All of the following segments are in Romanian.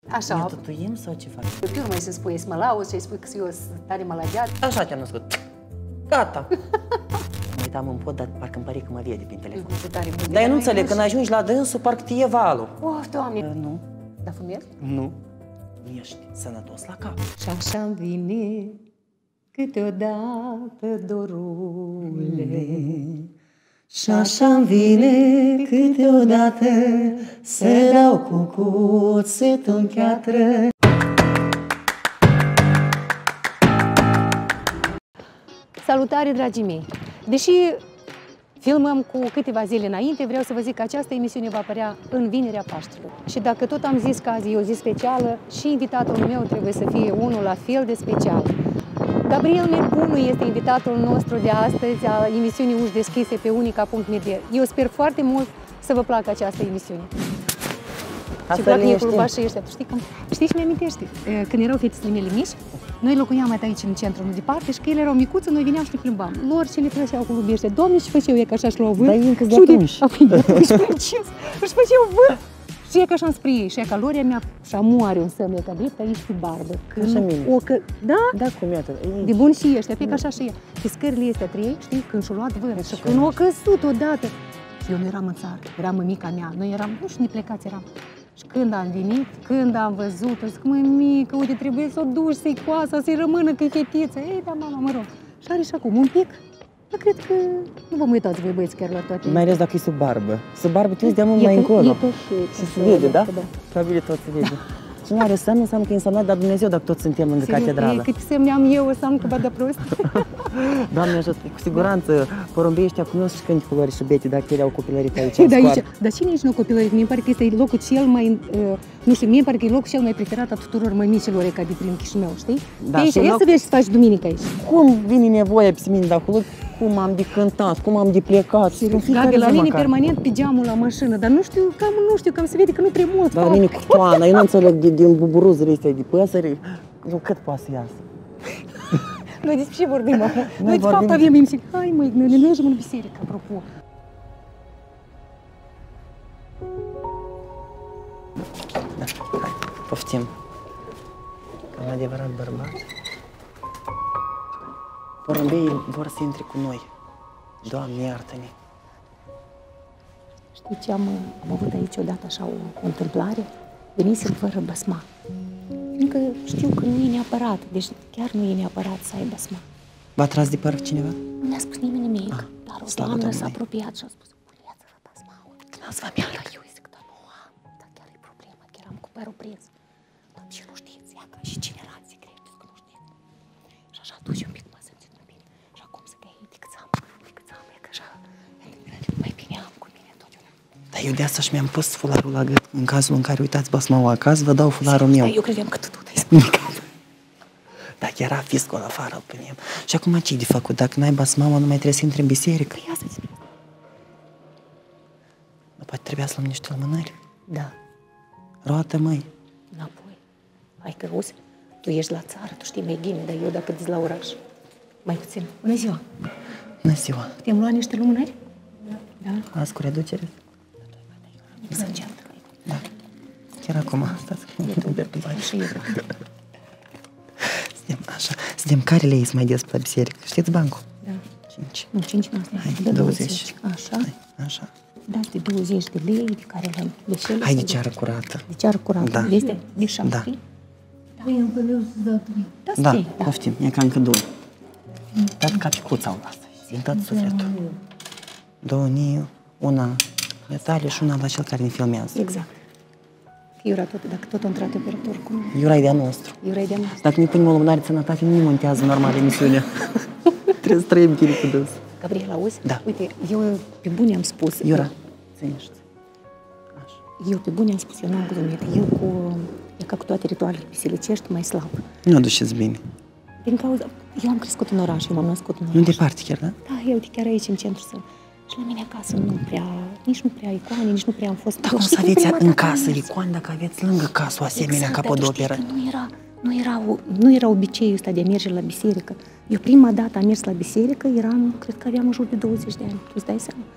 Așa. Ne tătuim sau ce faci? Pe urmă să spui, să mă lauzi și spui că eu sunt tare mălăgeat. Așa te-am născut. Gata. Mă uitam în pod, dar parcă îmi pare că mă vede prin telefon. Dar eu nu înțeleg, când ajungi la dânsul, parcă te e valul. Oh, Doamne! Nu. Dar fumezi? Nu. Nu ești sănătos la cap. Și așa-mi vine câteodată, dorule. Și așa-mi vine câteodată să dau cu cuțetul în piatră. Salutare, dragii mei! Deși filmăm cu câteva zile înainte, vreau să vă zic că această emisiune va apărea în Vinerea Paștelor. Și dacă tot am zis că azi e o zi specială, și invitatul meu trebuie să fie unul la fel de special. Gabriel Merbunu este invitatul nostru de astăzi a emisiunii Uși Deschise pe Unica.md. Eu sper foarte mult să vă placă această emisiune. Și plac mie culubașii ăștia. Știi ce mi-amintește? Când erau fetițele mele mici, noi locuiam aici în centru, nu departe, și că ele erau micuțe, noi veneam și ne plimbam. Lor ce le plăceau culubește. Doamne, ce făceau ei că așa și luau vânt? Dar ei încă-s de atunci. Își făceau vânt. Și e că așa-mi spre ei, și e că loria mea și-amu are un sămne, că drept aici pe barbă. Așa mine. Da? Da, cum iată. De bun și ăștia, pe că așa și ea. Pe scările astea trei, știi, când și-o luat vânt și când o căzut odată. Eu nu eram în țară, era mămica mea, noi eram, nu știu, neplecați eram. Și când am venit, când am văzut-o, zic, mămică, uite, trebuie să o duci, să-i coasa, să-i rămână că e fetiță. Ei, da, mama, mă rog. Și are și acum un pic. Dar cred că nu vă uitați voi, băieți, chiar la toate. Mai ales dacă e sub barbă. Sub barbă tu de mult mai încolo. Și se vede, da? Probabil tot se vede. Cine are semn înseamnă că e însemnat, dar Dumnezeu, dacă toți suntem lângă catedrală. Cât semne am eu, înseamnă că bă de prost. Doamne ajută, cu siguranță porumbei ăștia cunosc și cânticul lor și beti dacă ele au copilărit aici în scoară. Dar cine nici nu copilărit? Mie pare că este locul cel mai, nu știu, mie pare că e locul cel mai preferat a tuturor mămicilor ca de prin Chișinău, știi? Da, și să vezi ce faci duminică aici. Cum vine nevoia pe mine de acolo, cum am de cântat, cum am de plecat. Gabi, la mine permanent pe geamul la mașină, dar nu știu, cam se vede că nu prea mult. Dar la mine cu toana, eu nu înțeleg din buburuzele astea de păsări, cât poate să iasă. Noi despre ce vorbim acum? Noi de fapt avem emisiune. Hai măi, noi ne mergem în biserică, apropo. Da, hai, poftim. Ca un adevărat bărbat. Porumbeii vor să intre cu noi. Doamne, iartă-ne! Știi ce am avut aici odată așa o întâmplare? Venisem fără basma. Încă știu că nu e neapărat, deci chiar nu e neapărat să ai basma. V-a tras de păr cineva? Nu mi-a spus nimeni nimic, dar o doamnă s-a apropiat și a spus, puneți-vă basmaua. Lasă-vă miară! Eu zic, dar nu am, dar chiar e problema, că eram cu părul prins. Dar și nu știți, ia ca și cine era în secret, că nu știți. Și așa atunci un pic m-a simțit mai bine. Și acum să că ei decât am, e că așa, mai bine am cu mine totdeauna. Dar eu de asta și mi-am pus fularul la gât. În cazul în care uitați basmaua acasă, vă dau fularul meu. Eu credeam că tu ai spus. Dacă era fiscul afară, îl punem. Și acum ce-i de făcut? Dacă n-ai basmaua, nu mai trebuie să intri în biserică. Păi asta ți-mi. Dar poate trebuia să luăm niște lumânări. Da. Roată, măi. Înapoi. Hai că auzi, tu ești la țară, tu știi mai bine, dar eu dacă zic la oraș. Mai puțin. Bună ziua! Bună ziua! Putem lua niște lumânări? Da. Azi cu reducere? Să înceapă. Da. Chiar acum. Stați că nu merg pe bani. Așa. Suntem care lei mai des pe la biserică? Știți bancul? Da. 5. Nu, 5 nu astea. Hai, 20. Așa. Hai, așa. Dați de 20 de lei, de care le-am deșele. Hai de ceară curată. De ceară curată. Da. Este de 7. Da. Da, poftim. E ca încă 2. Dați ca picuța o lasă. Din tot sufletul. 2 niu, una Natalia și una la cel care ne filmează. Exact. Iura, dacă tot a intrat operator, cum? Iura e de-a nostru. Iura e de-a nostru. Dacă ne punem o lumânare de sănătate, nu montează normal emisiunea. Trebuie să trăim bine cu dâns. Gabriel, auzi? Da. Uite, eu pe bune am spus... Iura, ținește. Eu pe bune am spus, eu nu am glumit. E ca cu toate ritualele bisericești, mai slab. Nu o duceți bine. Din cauza... Eu am crescut în oraș, eu m-am născut în oraș. Nu departe chiar, da? Da, eu chiar aici, în centru să... Și la mine acasă nici nu prea icoane, nici nu prea am fost... Dar cum să aveți în casă icoane dacă aveți lângă casă o asemenea capodoperă? Exact, nu era obiceiul ăsta de a merge la biserică. Eu prima dată am mers la biserică, cred că aveam în jur de 20 de ani, tu îți dai seama.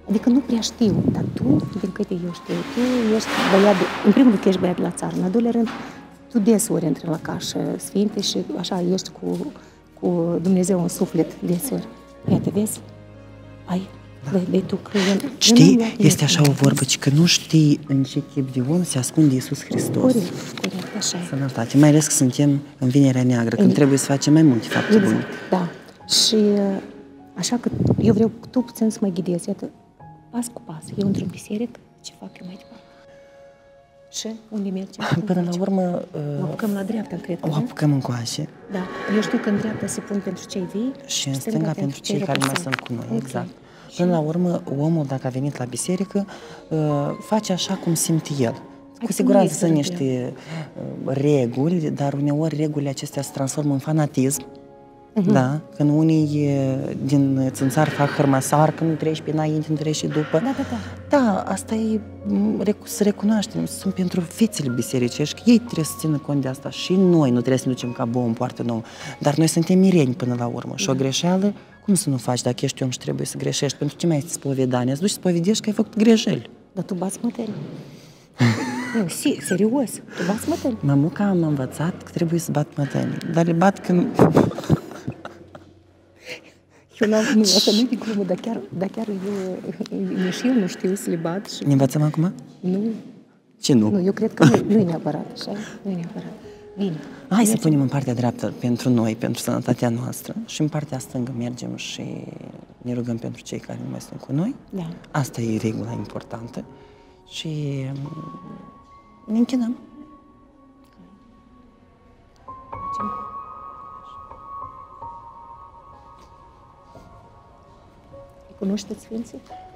Adică nu prea știu, dar tu, din câte eu știu, tu ești băiat, în primul rând că ești băiat de la țară, în al doilea rând, tu desori intri la cașă sfinte și așa ești cu Dumnezeu în suflet desori. Iată, vezi? Ai, de tu că Știi, este așa o vorbă, ci că nu știi în ce chip de om se ascunde Iisus Hristos. Corect, așa e. Sănătate, mai ales că suntem în Vinerea Neagră, când trebuie să facem mai multe fapte bune. Exact, da. Și așa că eu vreau tu puțin să mă ghidezi, iată, pas cu pas. Eu într-un biserică, ce fac eu mai departe? Și unde mergem? Până la urmă... O apucăm la dreapta, cred că, o apucăm în coașe. Da. Eu știu că în dreapta se pun pentru cei vii și în stânga pentru cei care mai sunt cu noi, exact. Până la urmă, omul, dacă a venit la biserică, face așa cum simte el. Cu siguranță sunt niște reguli, dar uneori regulile acestea se transformă în fanatism. Da, când unii din țânțar fac hărmăsar, că nu treci pe înainte, nu treci și după. Da, asta e să recunoaștem, sunt pentru fețele bisericești, că ei trebuie să țină cont de asta și noi nu trebuie să ne ducem ca bou în poartă nouă, dar noi suntem mireni până la urmă și o greșeală, cum să nu faci dacă ești om și trebuie să greșești? Pentru ce mai este spovedanie? Îți duci să spovedești că ai făcut greșeli. Dar tu bați mătării. Nu, serios, tu bați mătării. Mămuca am învățat că trebuie să bat mătării, dar le bat când... Nu, asta nu-i de glumă, dar chiar eu nu știu să le bat. Și... Ne învățăm acum? Nu. Ce nu? Nu, eu cred că nu-i neapărat așa, nu-i neapărat. Bine. Hai să punem în partea dreaptă pentru noi, pentru sănătatea noastră și în partea stângă mergem și ne rugăm pentru cei care nu mai sunt cu noi. Da. Asta e regula importantă și ne închinăm. Cunoașteți Sfinții?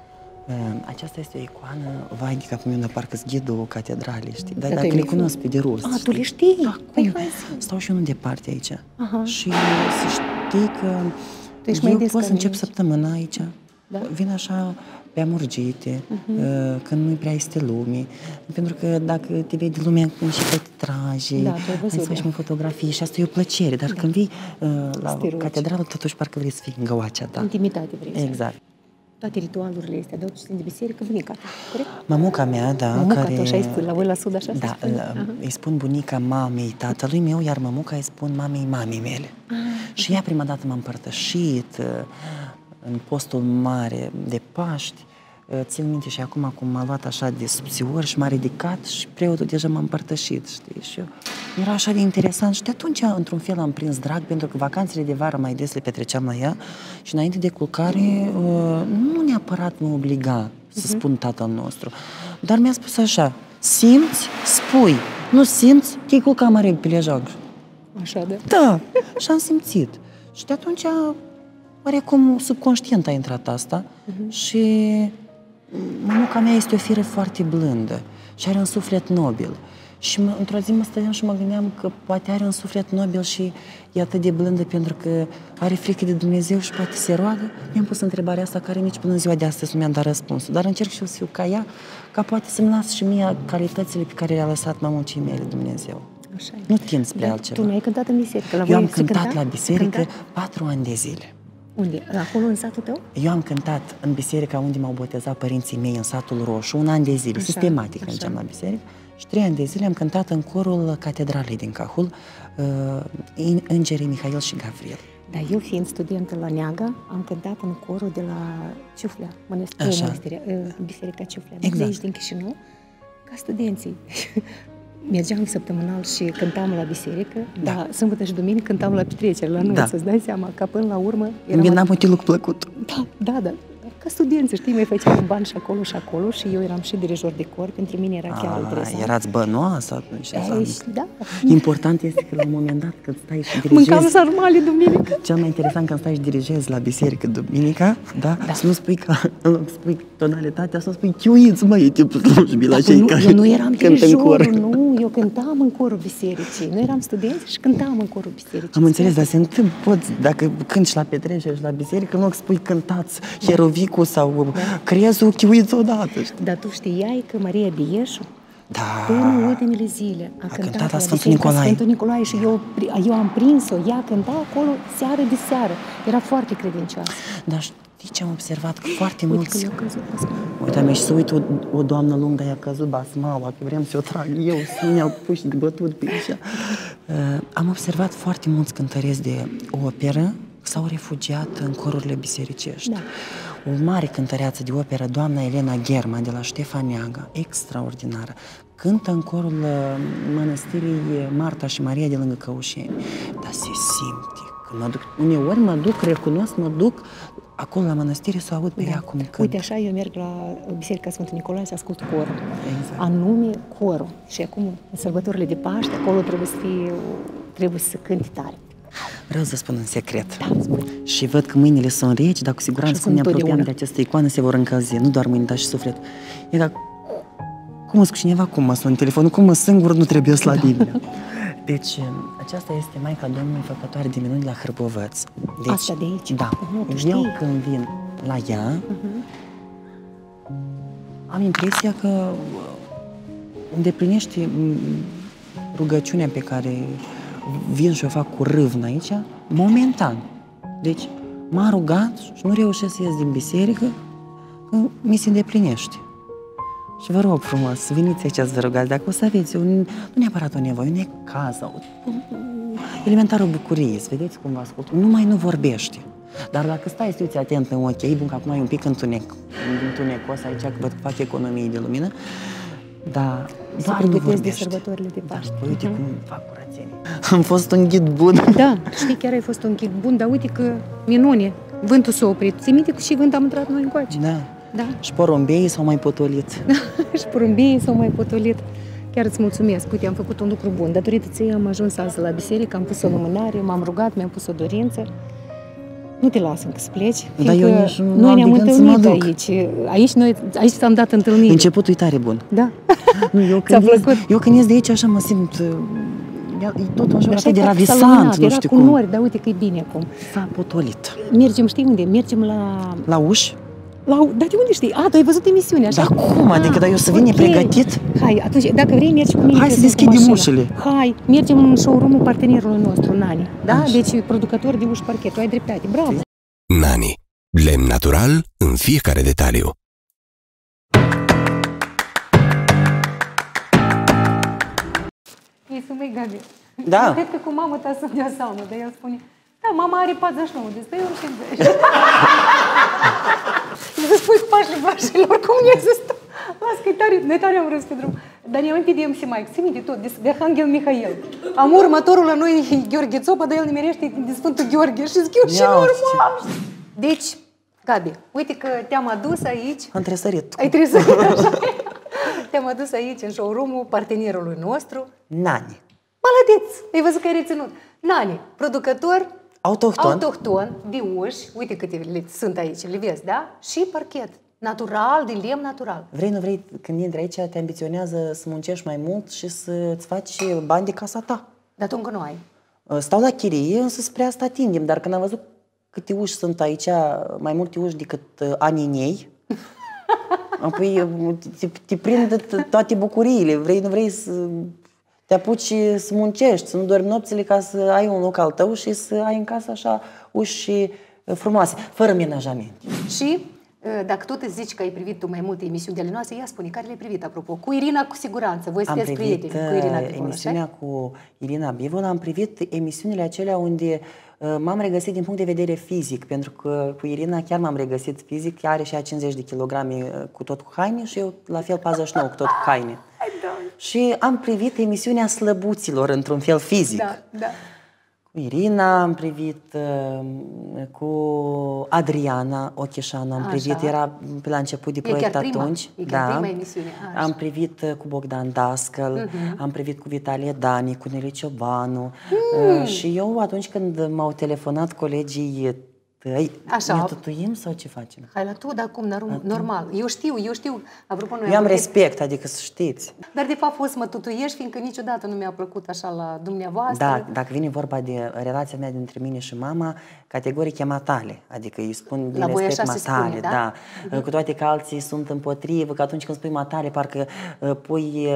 Aceasta este o icoană, vai de capul meu, dar parcă-s ghidul catedralei, știi? Dar dacă le cunosc pe de rost. Tu le știi? Da, păi stau și eu nu departe aici. Și să știi că eu pot să încep săptămâna aici. Vin așa pe amurgite, când nu prea este lume. Pentru că dacă te vede lumea cum și te trage, hai să faci fotografii și asta e o plăcere. Dar când vii la catedrală, totuși parcă vrei să fii în găoacea ta. Intimitate vrei. Exact. Toate ritualurile astea de de biserică, bunica ta, corect? Mamuca mea, da, mamuca care... așa îi spun, la voi la sud așa? Da, îi spun bunica mamei tatălui meu, iar mamuca îi spun mamei mamei mele. Și ea prima dată m-a împărtășit în postul mare de Paști. Țin minte și acum cum m-a luat așa de subțior și m-a ridicat și preotul deja m-a împărtășit, știi? Și eu, era așa de interesant și de atunci, într-un fel, am prins drag, pentru că vacanțele de vară mai des le petreceam la ea și înainte de culcare nu neapărat mă obliga să spun Tatăl nostru, dar mi-a spus așa, simți, spui, nu simți, te-ai culcat mai repede pe lejac. Așa, da? Da, și am simțit. Și de atunci, oarecum subconștient a intrat asta și mamuca mea este o fire foarte blândă și are un suflet nobil. Și într-o zi mă stăteam și mă gândeam că poate are un suflet nobil și e atât de blândă pentru că are frică de Dumnezeu și poate se roagă. Mi-am pus întrebarea asta care nici până în ziua de astăzi nu mi-am dat răspunsul. Dar încerc și eu să fiu ca ea, ca poate să-mi las și mie calitățile pe care le-a lăsat mamocii mele Dumnezeu. Așa e. Nu tind spre altceva. Tu nu ai cântat în biserică? Eu am cântat la biserică 4 ani de zile. Unde? Acolo, în satul tău? Eu am cântat în biserica unde m-au botezat părinții mei, în satul Roșu, 1 an de zile, sistematic mergeam la biserică. Și 3 ani de zile am cântat în corul catedralei din Cahul, Îngerii Mihail și Gavril. Da, eu fiind studentă la Neaga, am cântat în corul de la Ciuflea, biserica Ciuflea, de aici din Chișinău, ca studenții. Mergeam săptămânal și cântam la biserică, dar sâmbătă și duminică cântam la petrecere, la nunță, îți dai seama, ca până la urmă... Mi n-am un loc plăcut. Da, ca studenți, știi, mai făceam bani și acolo și eu eram și dirijor de cor, pentru mine era chiar interesant. Erați bănoasă atunci? Da. Important este că la un moment dat când stai și dirigezi... Mâncam sarmale duminică. Cel mai interesant când stai și dirigezi la biserică duminica, să nu spui că, în loc să spui tonalitatea, să spui chiuiți, măi, tipul slujbii la cei care eu nu eram dirijorul, nu, eu cântam în corul bisericii. Noi eram studenți și cântam în corul bisericii. Am înțeles, dar se întâmplă, dacă cânti și la petrecere și la biserică, în loc să spui cântați Hierovicul sau crezul, chiuiți odată. Dar tu știai că Maria de Ieșu, până în ultimele zile, a cântat la Sfântul Nicolae. Sfântul Nicolae și eu am prins-o, ea cânta acolo seară de seară. Era foarte credincioasă. Dar știi știi ce am observat? Că foarte mulți... Uite, mi-a și să uit o doamnă lungă, i-a căzut basmaua, că vreau să o trag eu, să mi-au pus de bătut pe aici. Am observat foarte mulți cântăreți de operă s-au refugiat în corurile bisericești. Da. O mare cântăreață de operă, doamna Elena Gherman, de la Ștefan Neaga, extraordinară, cântă în corul mănăstirii Marta și Maria de lângă Căușeni. Dar se simte. Când mă duc, uneori mă duc, recunosc, mă duc acolo la mănăstire să aud pe ea cum cântă. Uite, așa eu merg la Biserica Sfântul Nicolae să ascult corul. Exact. Anume corul. Și acum, în sărbătorile de Paște, acolo trebuie să cânti tare. Vreau să spun un secret. Da, și văd că mâinile sunt reci, dar cu siguranță când ne apropiem de această icoană se vor încălzi. Nu doar mâinile, dar și sufletul. E ca... Cum cu cineva, cum mă sun telefonul, cum mă singur, nu trebuie la Biblia. Deci, aceasta este Maica Domnului făcătoare de minuni la Hârbovăț. Deci, asta de aici? Da. Eu când vin la ea, am impresia că îndeplinește rugăciunea pe care vin și o fac cu râvnă aici, momentan. Deci, m-a rugat și nu reușesc să ies din biserică, că mi se îndeplinește. Și vă rog frumos, veniți aici să vă rugați, dacă o să aveți nu neapărat o nevoie, un necaz, elementar o bucurie, să vedeți cum vă ascult. Numai nu vorbește. Dar dacă stai să uiți atent în ochi, e bun că acum e un pic întunecos aici, că văd că fac economie de lumină, dar doar nu vorbește. De sărbătorile de Paște. Da, uite cum fac curățenie. Am fost un ghid bun. Da, știi, chiar ai fost un ghid bun, dar uite că minune, vântul s-a oprit. Ți minte că și vânt am intrat noi încoace. Da. Da. Și porumbeii s-au mai potolit. Da, și porumbeii s-au mai potolit. Chiar îți mulțumesc. Uite, am făcut un lucru bun. Datorită ție am ajuns azi la biserică, am pus o lumânare, m-am rugat, mi-am pus o dorință. Nu te las încă să pleci, fiindcă noi ne-am întâlnit aici. Aici s-am dat întâlnire. Începutul e tare bun. Da. Nu, eu când ies de aici așa mă simt... E totul așa de ravisant, nu știu cum. Era cu nori, dar uite că e bine acum. S-a potolit. Mergem, știi unde? Mergem la... La uși? Dar de unde știi? Tu ai văzut emisiunea, așa? Dar cum? Adică, dar eu să vin nepregătit? Hai, atunci, dacă vrei, mergi cu mine. Hai să deschidem ușile. Hai, mergem în showroom-ul partenerului nostru, Nani. Da? Așa. Deci, producător de uși parchet. Tu ai dreptate. Bravo! Nani. Lemn natural în fiecare detaliu. Ei, sunt mai Gabi. Da. Eu cred că cu mama ta sunt de saună, dar el spune, da, mama are 49, despre eu 50. Să spui cu pașile vașilor, cum ne-ai zis tu? Las că noi tare am râs pe drum. Dar ne aminti de MC Mike, ți minte tot, de Arhanghel Mihail. Am următorul la noi Gheorghe Țopa, dar el nimerește de Sfântul Gheorghe și zic eu, ce normal! Deci, Gabi, uite că te-am adus aici. Am tresărit. Ai tresărit, așa. Te-am adus aici, în showroom-ul partenerului nostru. Nani. Mălădeț! Ai văzut că ai reținut. Nani, producător autohton de uși, uite câte sunt aici, le vezi, da? Și parchet. Natural, din lemn natural. Vrei, nu vrei, când intri aici, te ambiționează să muncești mai mult și să-ți faci bani de casa ta. Dar tu încă nu ai. Stau la chirie, însă spre asta atingem, dar când am văzut câte uși sunt aici, mai multe uși decât anii în ei, apoi te prind toate bucuriile. Vrei, nu vrei să te apuci să muncești, să nu dormi nopțile ca să ai un loc al tău și să ai în casă așa uși frumoase, fără menajament. Și dacă tot îți zici că ai privit tu mai multe emisiuni de ale noastre, ia spune, care le-ai privit, apropo? Cu Irina, cu siguranță. Voi sunteți prieteni cu Irina Bivol, emisiunea cu Irina Bivol, am privit emisiunile acelea unde m-am regăsit din punct de vedere fizic, pentru că cu Irina chiar m-am regăsit fizic, ea are și ea 50 de kilograme cu tot cu haine și eu la fel 49 cu tot cu haine. Și am privit emisiunea slăbuților într-un fel fizic. Da, da. Cu Irina am privit, cu Adriana Ocheșanu am privit, era pe la început de proiect atunci. Prima emisiune. Am privit cu Bogdan Dascăl, am privit cu Vitalie Dani, cu Neli Ciobanu. Și eu atunci când m-au telefonat colegii tăi, ne tutuim sau ce facem? Hai la tu, dar cum, normal. Eu știu, apropo, noi eu am respect, adică să știți. Dar de fapt o să mă tutuiești, fiindcă niciodată nu mi-a plăcut așa la dumneavoastră. Da, dacă vine vorba de relația mea dintre mine și mama, categoric e matale, adică îi spun din respect matale, da? Cu toate că alții sunt împotrivă, că atunci când spui matale, parcă pui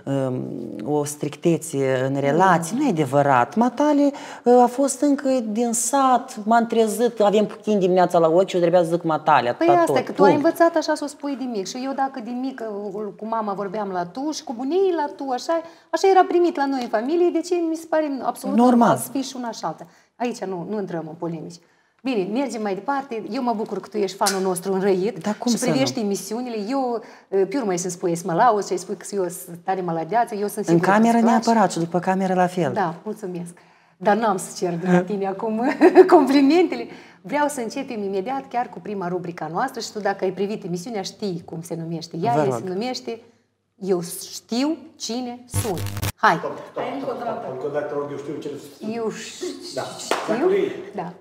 o strictețe în relații, nu e adevărat. Matale a fost încă din sat, m-am trezit, aveam vedem puțin dimineața la ochi și eu trebuia să zic matale. Păi asta, că tu ai învățat așa să o spui din mic. Și eu dacă din mic cu mama vorbeam la tu și cu bunii la tu, așa era primit la noi în familie, de ce mi se pare absolut normal să fii și una și alta. Aici nu intrăm în polemici. Bine, mergem mai departe. Eu mă bucur că tu ești fanul nostru înrăit și privești emisiunile. Eu, pe urmă, să-mi spui să mă lauzi și să spui că eu sunt tare mălădeață. Eu sunt în cameră neapărat și după cameră la fel. Da, mulțumesc. Dar n-am să cer de la tine acum complimentele. Vreau să începem imediat chiar cu prima rubrica noastră și tu dacă ai privit emisiunea știi cum se numește. Ea se numește Eu știu cine sunt. Hai! Încă o dată, eu știu cine sunt. Eu știu? Da.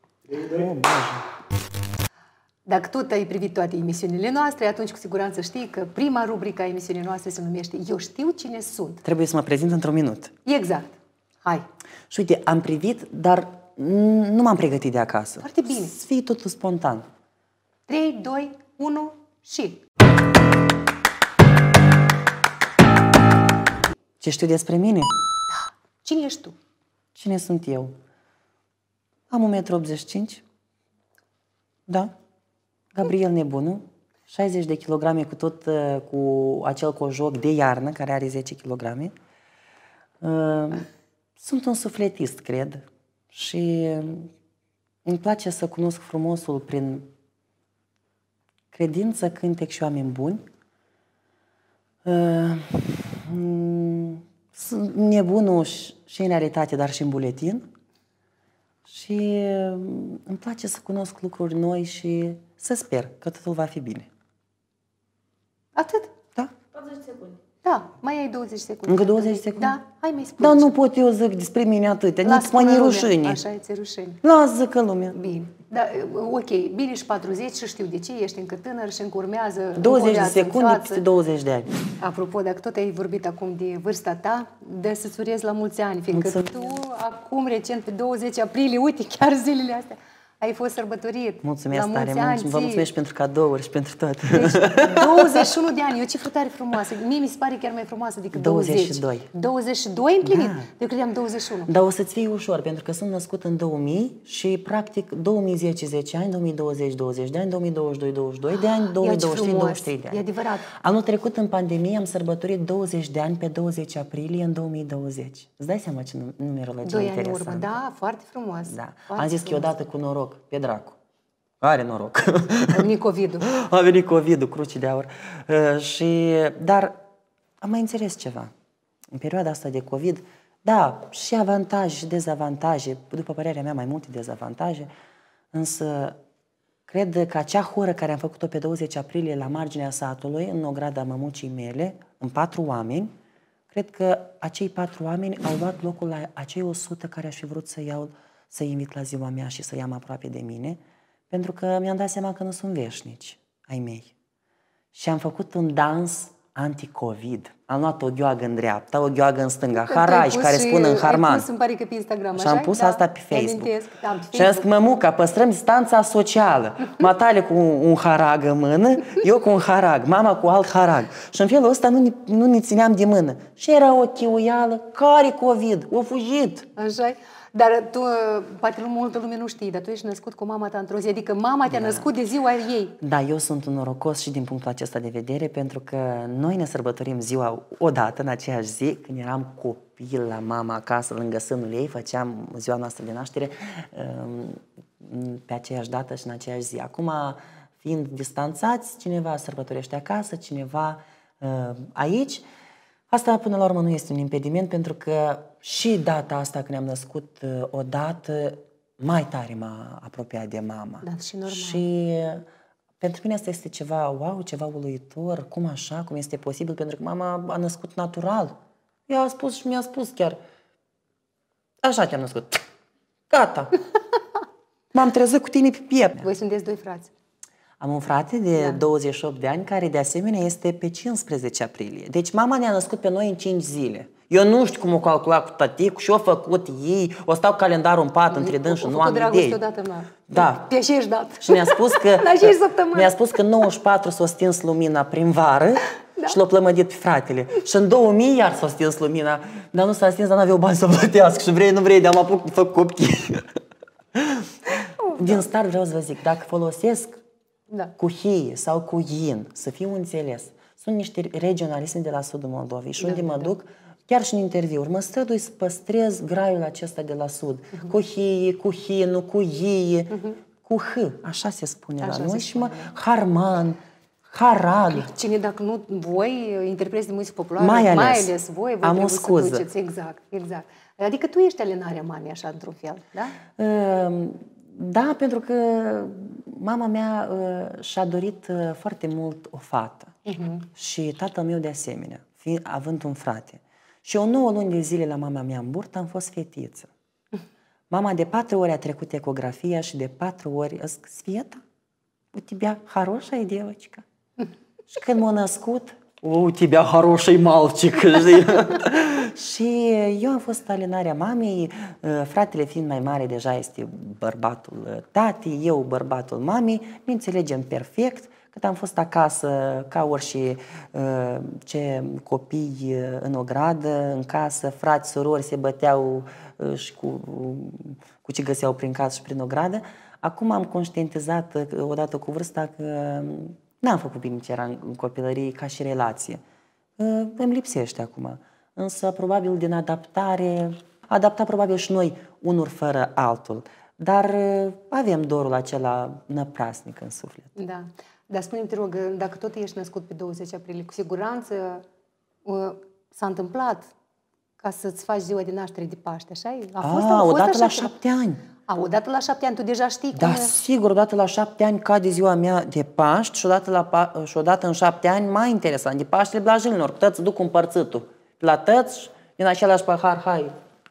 Dacă tu ai privit toate emisiunile noastre, atunci cu siguranță știi că prima rubrică a emisiunii noastre se numește Eu știu cine sunt. Trebuie să mă prezint într-un minut. Exact. Hai. Și uite, am privit, dar nu m-am pregătit de acasă. Foarte bine. Să fie totul spontan. 3, 2, 1 și... Ce știu despre mine? Da. Cine ești tu? Cine sunt eu? Am 1,85 m. Da. Gabriel Nebunu. 60 de kilograme cu acel cojoc de iarnă care are 10 kg. Sunt un sufletist, cred. Și îmi place să cunosc frumosul prin credință, cântec și oameni buni. Sunt nebunul și în realitate, dar și în buletin. Și îmi place să cunosc lucruri noi și să sper că totul va fi bine. Atât? Da. 40 secunde. Da, mai ai 20 secunde. Încă 20 secunde? Da, hai mai spune. Dar nu pot eu zic despre mine atâtea, nici mă ni rușine. Așa, ți-e rușine. Lasă-că lumea. Bine. Da, ok, bine și 40 și știu de ce, ești încă tânăr și încă urmează 20 de secunde peste 20 de ani. Apropo, dacă tot ai vorbit acum de vârsta ta, de să-ți urez la mulți ani, fiindcă tu, acum, recent, pe 20 aprilie, uite, chiar zilele astea, ai fost sărbătorit. Mulțumesc tare mult și vă mulțumesc și pentru cadouri și pentru toate. Deci, 21 de ani, e o cifră tare frumoasă. Mie mi se pare chiar mai frumoasă decât 22. 22 împlinit? Da. Eu credeam 21. Dar o să-ți fie ușor, pentru că sunt născut în 2000 și practic 2010 10 ani, 2020 20 de ani, 2022 22 de ani, 2023 23 de ani. E adevărat. Anul trecut în pandemie am sărbătorit 20 de ani pe 20 aprilie în 2020. Îți dai seama ce numerologie 2 ani în interesantă. urmă, da, foarte frumos. Da. Foarte Am zis că e frumos. odată cu noroc, pe dracu. Are noroc. A venit COVID-ul. A venit COVID-ul, cruci de aur. Dar am mai înțeles ceva. În perioada asta de COVID, da, și avantaje și dezavantaje, după părerea mea mai multe dezavantaje, însă cred că acea horă care am făcut-o pe 20 aprilie la marginea satului, în ograda mămucii mele, în 4 oameni, cred că acei 4 oameni au luat locul la acei 100 care aș fi vrut să invit la ziua mea și să i-am aproape de mine, pentru că mi-am dat seama că nu sunt veșnici ai mei. Și am făcut un dans anti-COVID. Am luat o gheoagă în dreapta, o gheoagă în stânga, haraj care spun în harman. Ai pus, îmi pare că pe Instagram, și am pus asta pe Facebook. Și am zis, mămuca, păstrăm distanța socială. Matale cu un harag în mână, eu cu un harag, mama cu alt harag. Și în felul ăsta nu ne țineam de mână. Și era o chiuială, care COVID? O fugit. Așa. Dar tu, poate multă lume nu știe, dar tu ești născut cu mama ta într-o zi, adică mama te-a născut de ziua ei. Da, eu sunt un norocos și din punctul acesta de vedere, pentru că noi ne sărbătorim ziua odată, în aceeași zi, când eram copil la mama acasă, lângă sânul ei, făceam ziua noastră de naștere pe aceeași dată și în aceeași zi. Acum, fiind distanțați, cineva sărbătorește acasă, cineva aici. Asta, până la urmă, nu este un impediment, pentru că și data asta, când ne-am născut odată, mai tare m-a apropiat de mama. Da, și normal. Și pentru mine asta este ceva wow, ceva uluitor, cum așa, cum este posibil, pentru că mama a născut natural. Ea a spus și mi-a spus chiar, așa te-am născut. Gata. M-am trezit cu tine pe piept. Voi sunteți 2 frați. Am un frate de 28 de ani care de asemenea este pe 15 aprilie. Deci mama ne-a născut pe noi în 5 zile. Eu nu știu cum o calcula cu taticul și o făcut ei, o stau calendarul în pat între dâns și nu am idei. Odată, da. Pe aceeași dată. Și mi-a spus că mi-a spus că 94 s-a stins lumina prin vară și l-a plămădit pe fratele. Și în 2000 iar s-a stins lumina, dar nu s-a stins, dar n-aveau bani să plătească și vrei, nu vrei, de-am apucat de făcut copii. din start vreau să vă zic, dacă folosesc Da. cu hie sau cu yin, să fiu înțeles. Sunt niște regionalisme de la sudul Moldovei și unde mă duc, chiar și în interviuri, mă strădui să păstrez graiul acesta de la sud. Cu hie, cu hinu, cu ie, cu h, așa se spune la noi și harman, harad. Cine, dacă nu voi, interpreți de muzică populară, Mai ales voi am o trebuie scuză. să duceți. Exact, exact. Adică tu ești alinarea mamei, așa, într-un fel, da? Da, pentru că mama mea și-a dorit foarte mult o fată. Și tatăl meu de asemenea, având un frate. Și eu 9 luni de zile la mama mea în burtă am fost fetiță. Mama de 4 ori a trecut ecografia și de 4 ori a zis, Sveta, у тебя хорошая девочка. Și când m-a născut, у тебя хороший мальчик. Și eu am fost alinarea mamei, fratele fiind mai mare deja este bărbatul tatii, eu bărbatul mamei, ne înțelegem perfect. Cât am fost acasă, ca orice ce copii în ogradă, în casă, frați, surori se băteau și cu ce găseau prin casă și prin ogradă. Acum am conștientizat odată cu vârsta că n-am făcut bine ce era în copilărie ca și relație. Îmi lipsește acum. Însă probabil din adapta probabil și noi unul fără altul. Dar avem dorul acela năprasnic în suflet. Da. Dar spune-mi, te rog, dacă tot ești născut pe 20 aprilie, cu siguranță s-a întâmplat ca să-ți faci ziua de naștere de Paște, așa? A fost odată la 7 ani. Odată la 7 ani, tu deja știi cum... Da, sigur, odată la 7 ani cade ziua mea de Paști și odată în 7 ani, mai interesant, de Paștele Blajinilor. Tăți duc împărțitul la tăți din același pahar, hai,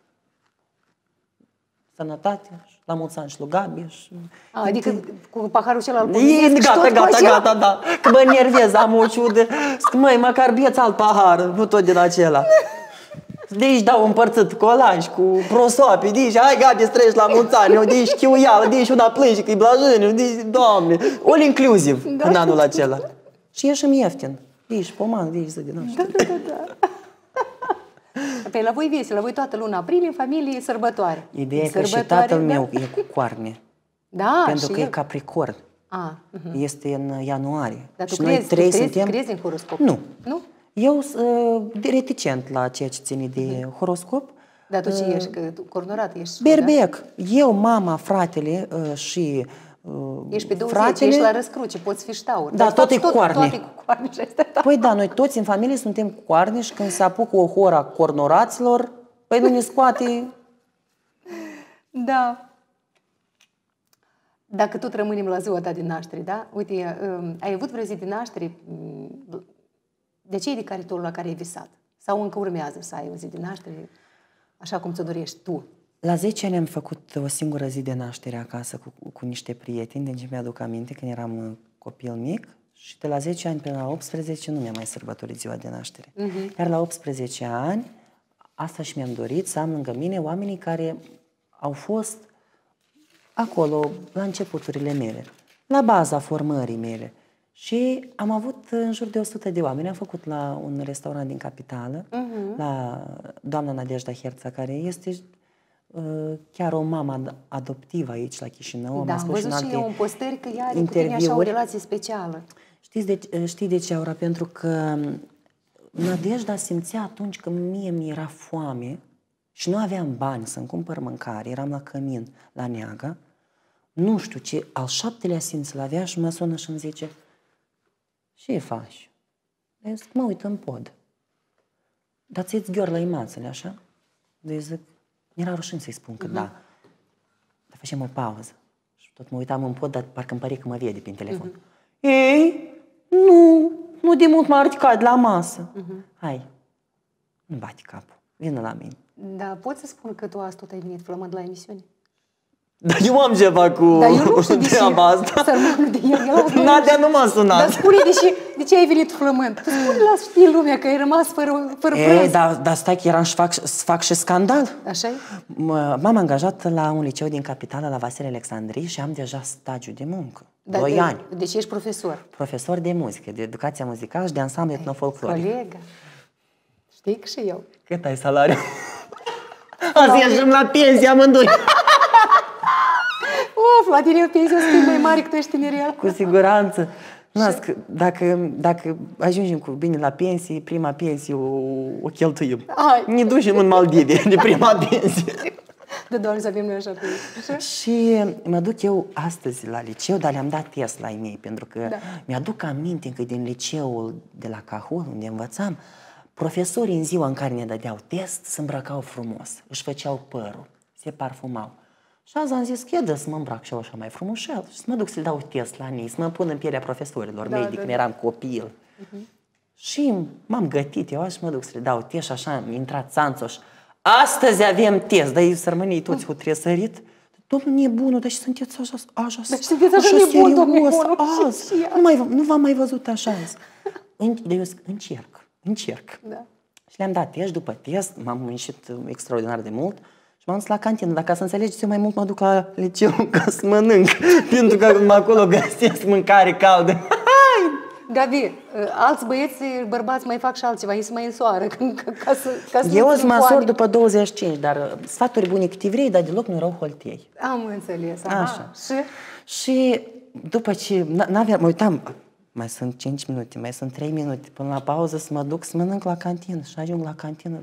sănătate, la mulți ani și lui Gabi. Adică cu paharul celălalt Gata, da. Că mă enervez, am o ciudă. Zic, măi, măcar bieți alt pahar, nu tot din acela. De aici dau împărțit colanci, cu prosoape, de aici, hai Gabi, treci la mulți ani, de aici chiuială, de aici una plânge că-i blajân, de aici, Doamne, all inclusiv în anul acela. Și ieșim ieftin, de aici pomană, de aici zi din așa. Da. Păi la voi vesel, la voi toată luna aprilie, în familie, sărbătoare. Ideea e că și tatăl meu e cu coarne. Da, pentru că e Capricorn. Este în ianuarie. Dar tu și noi trei suntem... crezi în horoscop? Nu. Nu? Eu sunt reticent la ceea ce ține de horoscop. Dar tu ce ești? Că cornorat ești? Berbec. Da? Eu, mama, fratele și ești pe 20, fratele... ești la răscruce, poți fi ștaur. Da, toate cu coarne. Toate cu coarne. Păi da, noi toți în familie suntem cu coarne și când se apucă o hora cornoraților, păi nu ne scoate... Da. Dacă tot rămânem la ziua ta de naștere, da? Uite, ai avut vreo zi de naștere de cei de caritolul la care ai visat? Sau încă urmează să ai o zi de naștere așa cum ți-o dorești tu? La 10 ani am făcut o singură zi de naștere acasă cu niște prieteni, din ce mi-aduc aminte, când eram copil mic. Și de la 10 ani până la 18 nu mi-am mai sărbătorit ziua de naștere. Iar la 18 ani, asta și mi-am dorit, să am lângă mine oamenii care au fost acolo, la începuturile mele, la baza formării mele. Și am avut în jur de 100 de oameni. Am făcut la un restaurant din capitală, la doamna Nadejda Herța, care este chiar o mamă adoptivă aici la Chișinău. Da, am văzut și eu în postări că ea are cu tine așa o relație specială. Știi de ce, Aura? Pentru că Nadejda simțea atunci că mie mi-era foame și nu aveam bani să-mi cumpăr mâncare, eram la cămin, la Neaga, nu știu ce, al 7-lea simț l-avea și mă sună și îmi zice: ce faci? Eu zic: mă uit în pod. Dar ți-ți gheorlă imațele, așa? Deci zic, mi-era rușine să-i spun că da. Dar facem o pauză. Și tot mă uitam în pod, dar parcă îmi pare că mă vede prin telefon. Ei, nu de mult m-a ridicat la masă. Hai, nu bate capul, vină la mine. Da, pot să spun că tu azi tot ai venit flămând la emisiune? Dar eu am ceva cu treaba asta. Nadia nu m-a sunat. Dar spune de ce ai venit flămând? Tu spune la știi lumea că ai rămas fără prânz. Dar stai că eram să fac și scandal. Așa-i? M-am angajat la un liceu din capitală, la Vasile Alexandrii, și am deja stagiu de muncă. 2 ani. Deci ești profesor? Profesor de muzică, de educație muzicală și de ansamblu etnofolcloric. Colegă, știi că și eu. Cât ai salariu? Azi ieșim la pensie amândoi. Of, la tine pensia o să fie mai mare că tu ești tinerel. Cu siguranță. Dacă ajungem cu bine la pensie, prima pensie o cheltuim. Ne ducem în Maldive de prima pensie. De doar să avem noi așa pe. Și mă duc eu astăzi la liceu, dar le-am dat test la ei mei, pentru că mi-aduc aminte că din liceul de la Cahul, unde învățam, profesorii în ziua în care ne dădeau test se îmbrăcau frumos, își făceau părul, se parfumau. Și azi am zis că e să mă îmbrac și eu așa mai frumușel și să mă duc să-l dau test la ei, să mă pun în pielea profesorilor mei, când eram copil. Și m-am gătit eu și mă duc să le dau test și așa am intrat Țanțoș. Astăzi avem test, dar ei sărmânii toți cu tresărit. Domnul nebunul, dar și sunteți așa serios azi. Nu v-am mai văzut așa azi. Dar eu încerc. Și le-am dat test, după test m-am muncit extraordinar de mult și m-am dus la cantină. Dar ca să înțelegeți, eu mai mult mă duc la liceu ca să mănânc, pentru că acolo găsesc mâncare caldă. Gabi, alți băieți, bărbați mai fac și altceva, ei se mai însoară ca să eu o să mă asor după 25, dar sfaturi bune cât vrei, dar deloc nu erau holtei. Am înțeles. Așa. Și după ce mă uitam, mai sunt 5 minute, mai sunt 3 minute, până la pauză să mă duc să mănânc la cantină. Și ajung la cantină,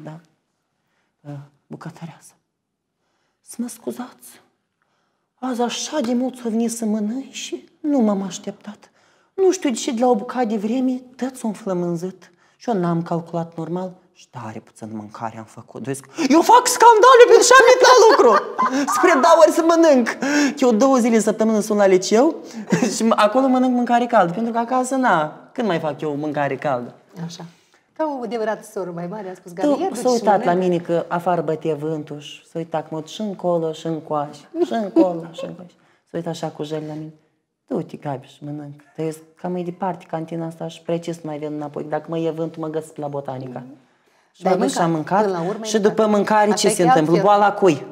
bucătăreasă. Să mă scuzați, azi așa de mult s-o venit să mănânc și nu m-am așteptat. Nu știu de ce, de la o bucată de vreme, tot s-o înflămânzit. Și eu n-am calculat normal și tare puțin mâncare am făcut. Eu fac scandale pentru ce am venit la lucru! Spre 2 ori să mănânc! Eu 2 zile în săptămână sunt la liceu și acolo mănânc mâncare caldă, pentru că acasă când mai fac eu mâncare caldă? Așa. Ca o adevărată soră mai mare, a spus Gabi. S-a uitat la mine că afară bătea vântul și s-a uitat mult și încolo și încoace, și încolo și încoace. S-a uitat așa cu jel la mine. Du-te, Gabi, și mănânc. Tăiesc cam mai departe cantina asta și precis mai vin înapoi. Dacă mă e vântul, mă găsesc la Botanica. Și mă duc și am mâncat. Și după mâncare ce se întâmplă? Boala cui?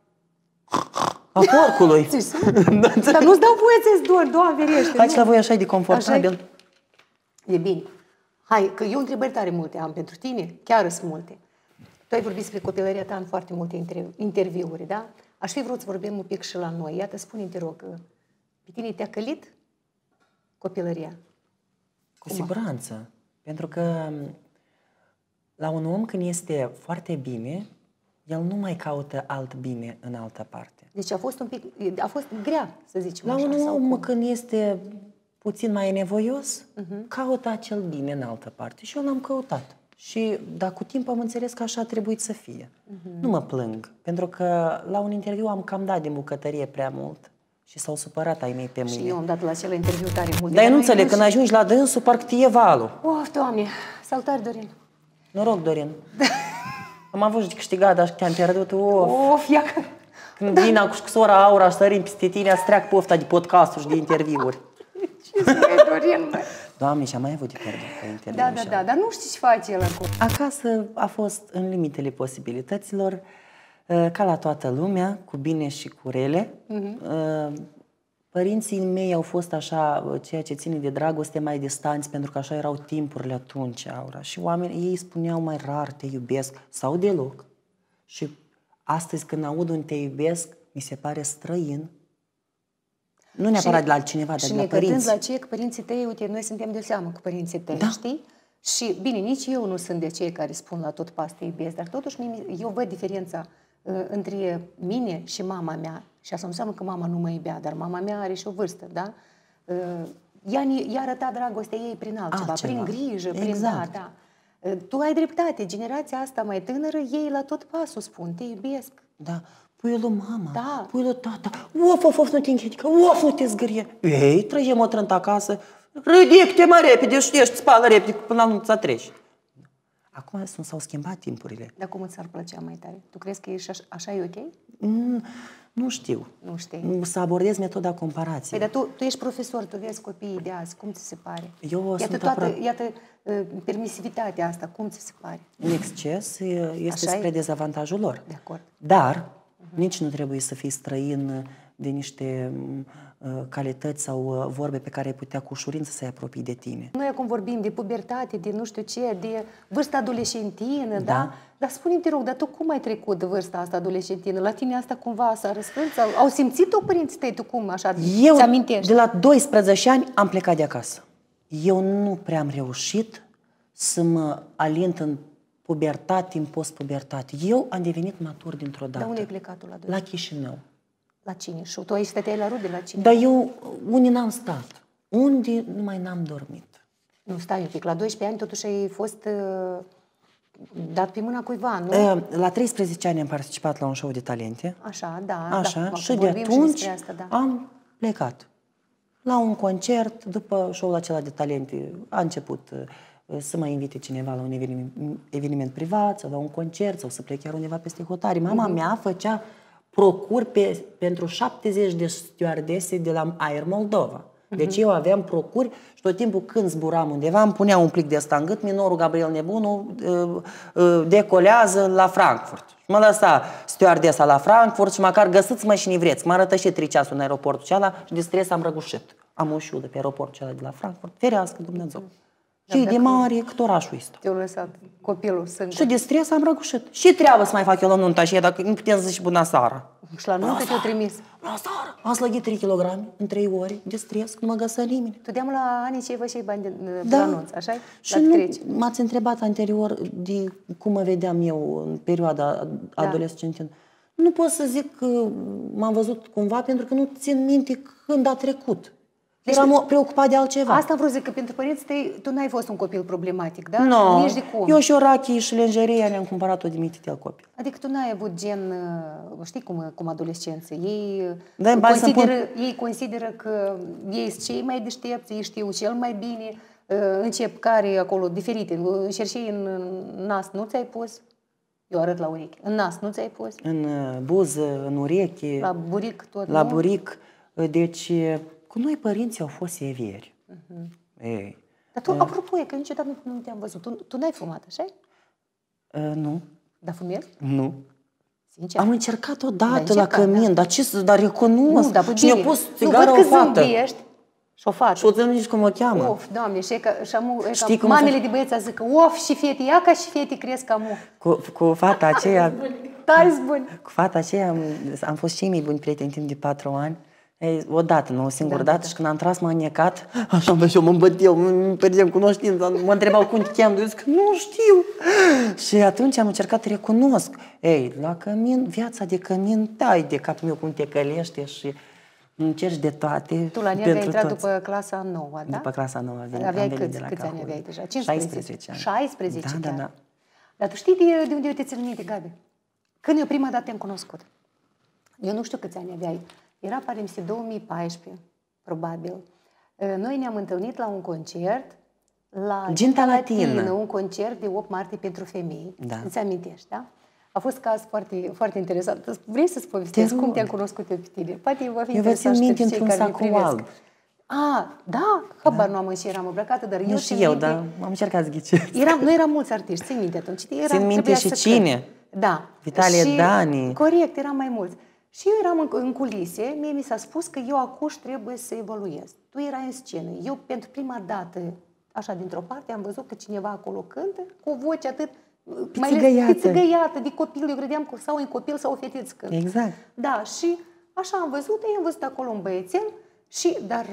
A porcului. Dar nu-ți dau voie să-ți dor, Doamne ferește. Hai la voi așa de confortabil. E bine. Hai, că eu întrebări tare multe am pentru tine, chiar sunt multe. Tu ai vorbit despre copilăria ta în foarte multe interviuri, da? Aș fi vrut să vorbim un pic și la noi. Iată, spune-mi, te rog, pe tine te-a călit copilăria? Cu siguranță. Pentru că la un om când este foarte bine, el nu mai caută alt bine în altă parte. Deci a fost a fost grea, să zicem așa. La un om când este puțin mai nevoios, caută acel bine în altă parte. Și eu l-am căutat. Și dar cu timp am înțeles că așa a trebuit să fie. Nu mă plâng, pentru că la un interviu am cam dat din bucătărie prea mult. Și s-au supărat ai mei pe mine. Și eu am dat la acel interviu tare mult. Dar eu nu înțeleg, când ajungi la dânsul, parcă te e valul. Of, Doamne! Salutare, Dorin! Noroc, Dorin! Am avut de câștigat, dar te-am pierdut. Of, ia că... Când vine cu sora Aura și sărim peste tine, să treacă pofta de podcasturi și de interviuri. Ce spune, Dorin, mă? Doamne, și-am mai avut de pierdut pe interviuri. Da, dar nu știi ce face el acum. Acasă a fost în limitele posibilităților, ca la toată lumea, cu bine și cu rele. Părinții mei au fost așa, ceea ce ține de dragoste, mai distanți, pentru că așa erau timpurile atunci, Aura. Și oamenii, ei spuneau mai rar, te iubesc, sau deloc. Și astăzi, când aud un te iubesc, mi se pare străin. Nu neapărat de la altcineva, dar de la părinți. Și la ce că părinții tăi, uite, noi suntem de seamă cu părinții tăi, știi? Și, bine, nici eu nu sunt de cei care spun la tot pas te iubesc, dar totuși eu văd diferența între mine și mama mea. Și asta nu înseamnă că mama nu mă iubea, dar mama mea are și o vârstă, da? Ea arăta dragostea ei prin altceva, prin grijă, prin da. Tu ai dreptate, generația asta mai tânără, ei la tot pasul spun, te iubesc. Da, puiul lui mama, puiul lui tata, of, nu te închide, nu te zgârie. Ei, trăgem o trântă acasă, ridic-te mai repede, știi, spală repede, până la nu ți-a treci. Acum s-au schimbat timpurile. Dar cum îți ar plăcea mai tare? Tu crezi că așa e ok? Nu știu. Nu știi. Să abordez metoda comparației. Păi, dar tu ești profesor, tu vezi copiii de azi, cum ți se pare? Iată permisivitatea asta, cum ți se pare? În exces este spre dezavantajul lor. De acord. Dar Nici nu trebuie să fii străin de niște calități sau vorbe pe care ai putea cu ușurință să-i apropii de tine. Noi acum vorbim de pubertate, de nu știu ce, de vârsta adolescentină, da? Dar spune-mi, te rog, dar tu cum ai trecut de vârsta asta adolescentină? La tine asta cumva s-a răsfrânt? Au simțit-o părinții tăi? Tu cum așa ți amintești? De la 12 ani am plecat de acasă. Eu nu prea am reușit să mă alint în pubertate, în post-pubertate. Eu am devenit matur dintr-o dată. Dar unde ai plecat tu la 12? La Chișinău. La cine? Și tu aici stăteai la rude la cine? Dar eu, unde n-am stat, unde numai n-am dormit. Nu, stai un pic, la 12 ani totuși ai fost dat pe mâna cuiva, nu? La 13 ani am participat la un show de talente. Așa, da. Așa, da, și de atunci și asta, da. am plecat. La un concert, după show-ul acela de talente, a început să mă invite cineva la un eveniment privat sau la un concert sau să plec chiar undeva peste hotare. Mama mea făcea procuri pentru 70 de stewardese de la Air Moldova. Deci eu aveam procuri și tot timpul când zburam undeva îmi punea un plic de ăsta în gât, minorul Gabriel Nebunu decolează la Frankfurt. Mă lăsa stewardesa la Frankfurt și măcar găsiți-mă și nivreți. M-a rătășit 3 ceasuri în aeroportul ceala și de stres am răgușit. Am o șiudă pe aeroportul ceala de la Frankfurt. Ferească Dumnezeu. Și de mare cât orașul ăsta. Te-au lăsat copilul singur. Și de stres am răgușit. Și treabă să mai fac eu la nunta și dacă nu putem să zici bună seara. Și la nuntă te-au trimis. La seara. Am slăgit 3 kg în 3 ore de stres, nu mă găsea nimeni. Tu deam la ani ce vă și bani de la anunț, așa? Și nu m-ați întrebat anterior de cum mă vedeam eu în perioada adolescentină. Nu pot să zic că m-am văzut cumva pentru că nu țin minte când a trecut. Deci, eram preocupat de altceva. Asta vreau să zic că pentru părinții tăi, tu n-ai fost un copil problematic, da? Nu. Nici de cum. Eu și o rachie și lenjeria ne-am cumpărat-o de mititel copil. Adică tu n-ai avut gen, știi cum adolescență. Ei consideră că ei sunt cei mai deștepți, ei știu cel mai bine, încep care acolo diferite. Încercei în nas, nu ți-ai pus? Eu arăt la ureche. În nas nu ți-ai pus? În buză, în ureche. La buric tot, la buric. Deci, cu noi părinții au fost severi. Ei. Dar tu, apropo, că niciodată nu te-am văzut. Tu n-ai fumat, așa? Nu. Dar fumezi? Nu. Sincer? Am încercat odată la cămin, dar ce să, dar recunosc. Nu, și ne-a pus țigară o fată. Și o fată. Și o zâmbești cum o cheamă. Of, Doamne, și ca mamele de băieți zic că of, și fete, ia ca și fete cresc ca mu. Cu fata aceea... Tari buni. Cu fata aceea am fost cei mai buni prieteni timp de 4 ani. Odată, nu o singură dată, și când am tras m-a înnecat, așa am eu mă îmbăt îmi pierdeam cunoștința, mă întrebau cum te cheamă, zic că nu știu. Și atunci am încercat să recunosc. Ei, la cămin, viața de cămin, dai de capul meu cum te călește și încerci de toate. Tu la Nea ai intrat după clasa 9, da? După clasa 9 aveai câți ani aveai deja? 16 ani. 16 ani. Da. Dar tu știi de unde eu te țin minte, Gabi? Când eu prima dată te-am cunoscut. Eu nu știu câți ani aveai. Era, pare-mi, 2014, probabil. Noi ne-am întâlnit la un concert la Ginta Latină, un concert de 8 martie pentru femei. Da. Îți amintești, da? A fost caz foarte, foarte interesant. Vrei să-ți povestesc cum te-am cunoscut eu pe tine? Poate va fi interesant și pentru cei care ne privesc. Da, habar nu am și eram îmbrăcată, dar eu și eu, dar am încercat să ghicesc. Nu eram mulți artiști, țin minte atunci. Țin minte și cine? Da. Vitalie Dani. Corect, eram mai mulți. Și eu eram în culise, mie mi s-a spus că eu acuș trebuie să evoluez. Tu erai în scenă. Eu pentru prima dată, așa dintr-o parte, am văzut că cineva acolo cântă cu o voce atât pițigăiată de copil. Eu credeam că sau un copil sau o fetiță cântă. Exact. Da, și așa am văzut acolo un băiețel și, dar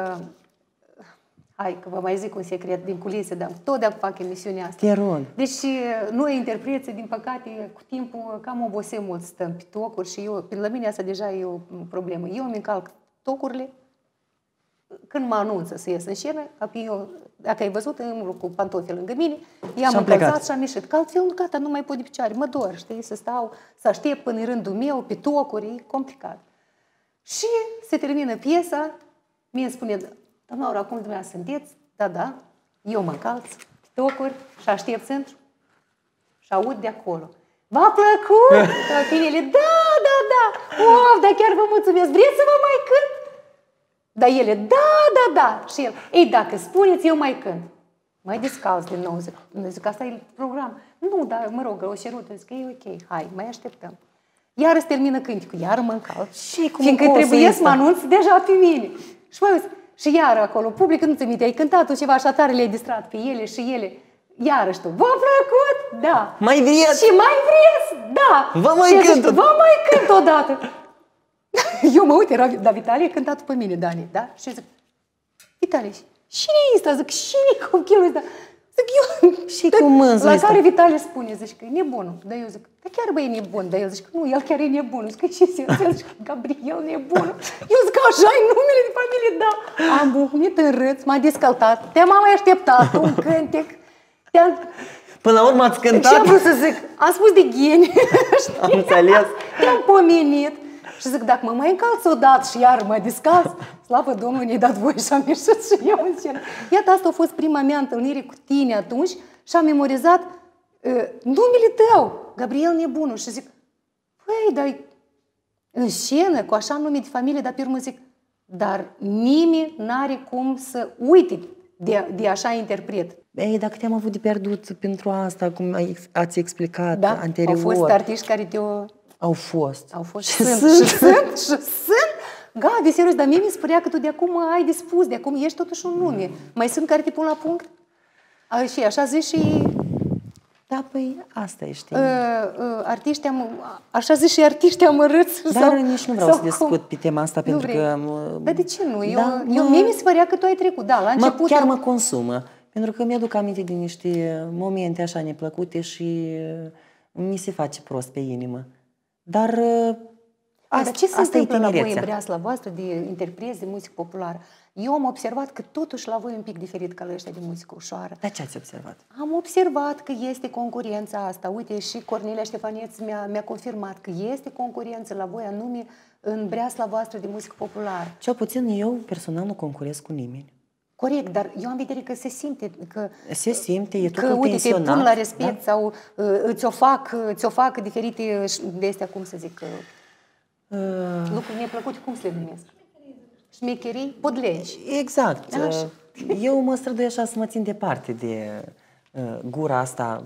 hai că vă mai zic un secret din culise, dar totdeauna fac emisiunea asta. Te rog. Deci noi interpreți, din păcate, cu timpul cam obosim mult, stăm pe tocuri și eu, la mine asta deja e o problemă. Eu îmi încalc tocurile când mă anunță să ies în scenă, eu, dacă ai văzut, îmi cu pantofi lângă mine, i-am încălțat și am ieșit. Că altfel, gata, nu mai pot de picioare, mă dor, știi, să stau, să aștept până în rândul meu, pe tocuri, e complicat. Și se termină piesa, mie îmi spune, doamna Aura, acum dumneavoastră sunteți? Da, eu mă încalț pe tocuri și aștept centru și aud de acolo. V-a plăcut? Finele, da. Of, dar chiar vă mulțumesc, vreți să vă mai cânt? Dar ele, da. Și el, ei, dacă spuneți, eu mai cânt. Mai descalț din nou, zic, asta e program. Nu, dar mă rog, o șerută, zic că e ok, hai, mai așteptăm. Iară se termină cânticul, iară mă încalc. Și cum fiindcă trebuie să mă anunț deja pe mine. Și mă și iară acolo, public, nu-ți aminte, ai cântat tu ceva așa tare, le-ai distrat pe ele și ele. Iarăși tu, v-a plăcut? Da. Mai vreți? Și mai vreți? Da. Vă mai cânt. Vă mai cânt odată. Eu mă uit, era, dar Vitalie cântat pe mine, Dani, da? Și zic, Vitalie, cine e ăsta? Zic, cine copilul ăsta? Zic, eu... Și cu mânzul La care Vitalie spune, zice că e nebunul. Dar eu zic, dar chiar bă e nebun. Dar el zice că nu, el chiar e nebunul. Zic că și el zice că Gabriel nebunul. Eu zic că așa e numele de familie, da. Am buhnit în râț, m-a descăltat. Te-am mai așteptat, un cântec. Până la urmă ați cântat? Ce am vrut să zic? Am spus de gheni. Am înțeles. Te-am pomenit. Și zic, dacă mă mai încalți odată și iar mă descalț, slavă Domnului, ne-ai dat voie și am ieșit și eu în scenă. Iată, asta a fost prima mea întâlnire cu tine atunci și am memorizat numele tău, Gabriel Nebunul. Și zic, păi, dar în scenă, cu așa nume de familie, dar pe urmă zic, dar nimeni n-are cum să uite de așa interpret. Ei, dacă te-am avut de pierdut pentru asta, cum ați explicat anterior. Au fost artiști care te-au... Au fost. Și sunt. Gabi, serios, dar mie mi se părea că tu de acum ai de spus, de acum ești totuși un nume. Mai sunt care te pun la punct? Și așa zici și... Da, păi asta e, știi. Așa zici și artiști amărâți. Dar nici nu vreau să discut pe tema asta, pentru că... Dar de ce nu? Mie mi se părea că tu ai trecut, da, la început... Chiar mă consumă, pentru că mi-aduc aminte de niște momente așa neplăcute și mi se face prost pe inimă. Dar ce se întâmplă la voi în breasla voastră de interpreți de muzică populară? Eu am observat că totuși la voi e un pic diferit ca la ăștia de muzică ușoară. Dar ce ați observat? Am observat că este concurența asta. Uite, și Cornelia Ștefăneț mi-a confirmat că este concurență la voi anume în breasla voastră de muzică populară. Cel puțin eu personal nu concurez cu nimeni. Corect, dar eu am vedere că se simte că... Se simte, e totul că, uite, tensionat. te pun la respect, da? Sau ți-o fac diferite de astea, cum să zic, lucruri neplăcute, cum se le numesc? Șmecherii? Podlegi. Exact. Eu mă străduie așa să mă țin departe de gura asta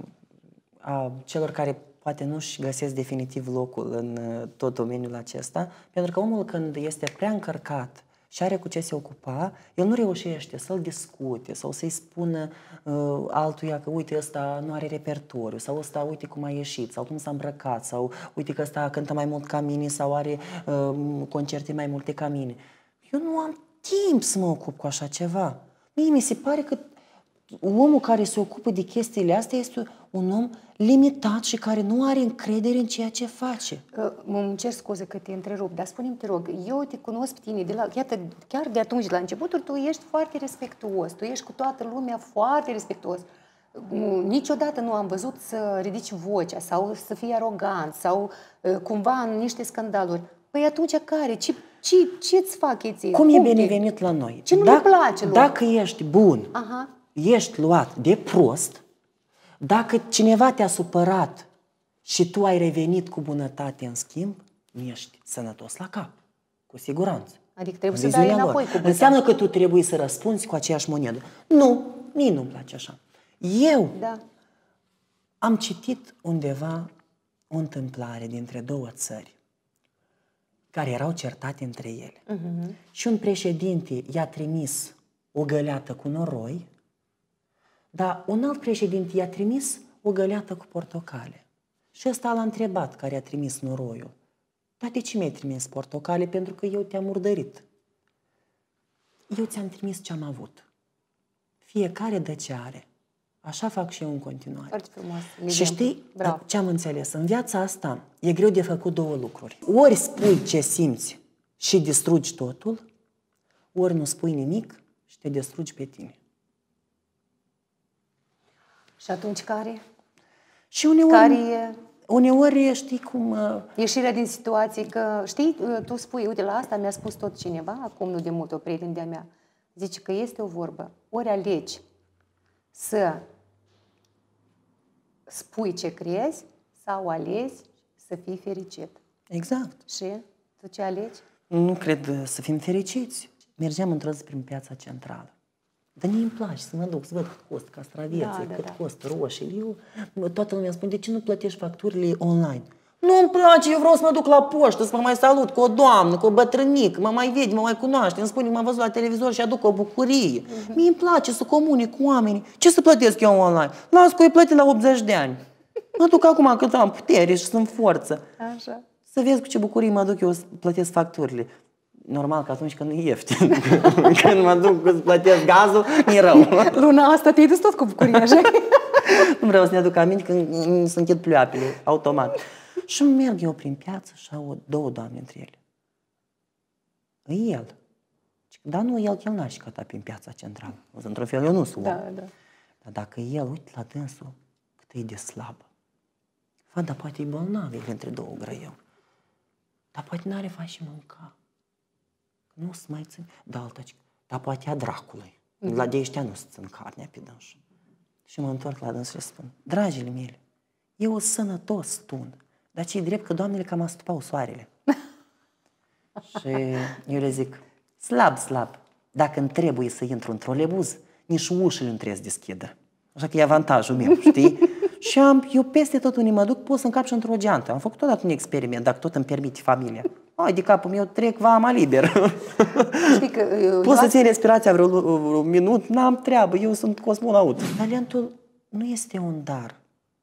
a celor care poate nu-și găsesc definitiv locul în tot domeniul acesta, pentru că omul când este prea încărcat și are cu ce se ocupa, el nu reușește să-l discute sau să-i spună altuia că uite ăsta nu are repertoriu sau ăsta uite cum a ieșit sau cum s-a îmbrăcat sau uite că ăsta cântă mai mult ca mine sau are concerte mai multe ca mine. Eu nu am timp să mă ocup cu așa ceva. Mie mi se pare că omul care se ocupă de chestiile astea este un om limitat și care nu are încredere în ceea ce face. Îmi cer scuze că te întrerup, dar spune-mi, te rog, eu te cunosc pe tine, iată, chiar de atunci, la începuturi, tu ești foarte respectuos, tu ești cu toată lumea foarte respectuos. Niciodată nu am văzut să ridici vocea sau să fii arogant sau cumva în niște scandaluri. Păi atunci care? Ce-ți fac eții? Cum e binevenit la noi? Ce nu-mi place lor? Dacă ești bun, ești luat de prost, dacă cineva te-a supărat și tu ai revenit cu bunătate în schimb, nu ești sănătos la cap, cu siguranță. Adică trebuie să dai înapoi cu bunătate. Înseamnă că tu trebuie să răspunzi cu aceeași monedă. Nu, mie nu-mi place așa. Eu am citit undeva o întâmplare dintre două țări care erau certate între ele. Și un președinte i-a trimis o găleată cu noroi, dar un alt președinte i-a trimis o găleată cu portocale. Și ăsta l-a întrebat, care a trimis noroiul: dar de ce mi-ai trimis portocale? Pentru că eu te-am murdărit. Eu ți-am trimis ce am avut. Fiecare dă ce are. Așa fac și eu în continuare. Foarte frumos. Și știi ce am înțeles? În viața asta e greu de făcut două lucruri. Ori spui ce simți și distrugi totul, ori nu spui nimic și te distrugi pe tine. Și atunci care? Și uneori știi cum... Ieșirea din situații, că știi, tu spui, uite, la asta mi-a spus tot cineva, acum nu de mult, o prietenă de-a mea, zice că este o vorbă, ori alegi să spui ce crezi sau alegi să fii fericit. Exact. Și tu ce alegi? Nu cred să fim fericiți. Mergeam într-o zi prin Piața Centrală. Dar mie îmi place să mă duc, să văd cât costă castraveții, cât costă roșii. Toată lumea spune, de ce nu plătești facturile online? Nu-mi place, eu vreau să mă duc la poștă, să mă mai salut cu o doamnă, cu o bătrânică, mă mai vede, mă mai cunoaște, îmi spune, m-a văzut la televizor și aduc o bucurie. Mie îmi place să comunic cu oamenii. Ce să plătesc eu online? Las că o plătit la 80 de ani. Mă duc acum cât am putere și sunt forță. Așa. Să vezi cu ce bucurie mă duc eu să plătesc facturile. Normal că atunci când e ieftin. Când mă duc să plătesc gazul, e rău. Luna asta te-ai dus tot cu bucurie, așa? Nu vreau să ne aduc aminte când se închid pleoapele, automat. Și merg eu prin piață și aud două doamne între ele. E el. Dar nu el, că el n-a șicăta prin piața centrală. Într-un fel eu nu sunt om. Da. Dar dacă el, uite la dânsul, cât e de slabă. Dar poate e bolnav, e între două grăiuri. Dar poate n-are faci și mânca. Nu-ți mai țin. Dar poate a dracului. La de ăștia nu-ți țin carnea pe dânsul. Și mă întorc la dânsul și spun, dragile mele, eu sunt sănătos stun, dar ce-i drept că doamnele cam astupau soarele. Și eu le zic, slab, dacă îmi trebuie să intru în trolebuz, nici ușile nu trebuie să deschidă. Așa că e avantajul meu, știi? Și eu peste tot unde mă duc, pot să încap și într-o geantă. Am făcut odată un experiment, dacă tot îmi permite familia. Ai, de capul meu trec vama liber. Pot să țin respirația vreo minut, n-am treabă, eu sunt cosmonaut. Talentul nu este un dar.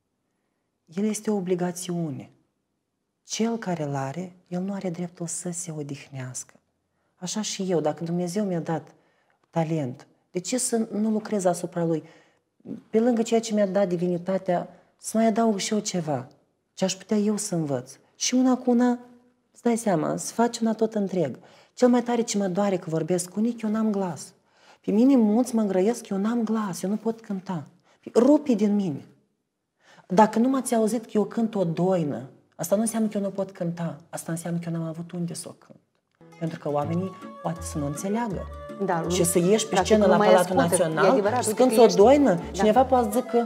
El este o obligațiune. Cel care îl are, el nu are dreptul să se odihnească. Așa și eu, dacă Dumnezeu mi-a dat talent, de ce să nu lucrez asupra lui? Pe lângă ceea ce mi-a dat divinitatea, să mai adaug și eu ceva, ce aș putea eu să învăț. Și una cu una, îți dai seama, să faci una tot întreg. Cel mai tare ce mă doare că vorbesc cu unic, eu n-am glas. Pe mine mulți mă îngrăiesc, eu n-am glas, eu nu pot cânta. Rupi din mine. Dacă nu m-ați auzit că eu cânt o doină, asta nu înseamnă că eu nu pot cânta, asta înseamnă că eu n-am avut unde să o cânt. Pentru că oamenii poate să nu înțelegă. Da, și să ieși pe scenă la Palatul Național și să cânti o doină, cineva poate să zică,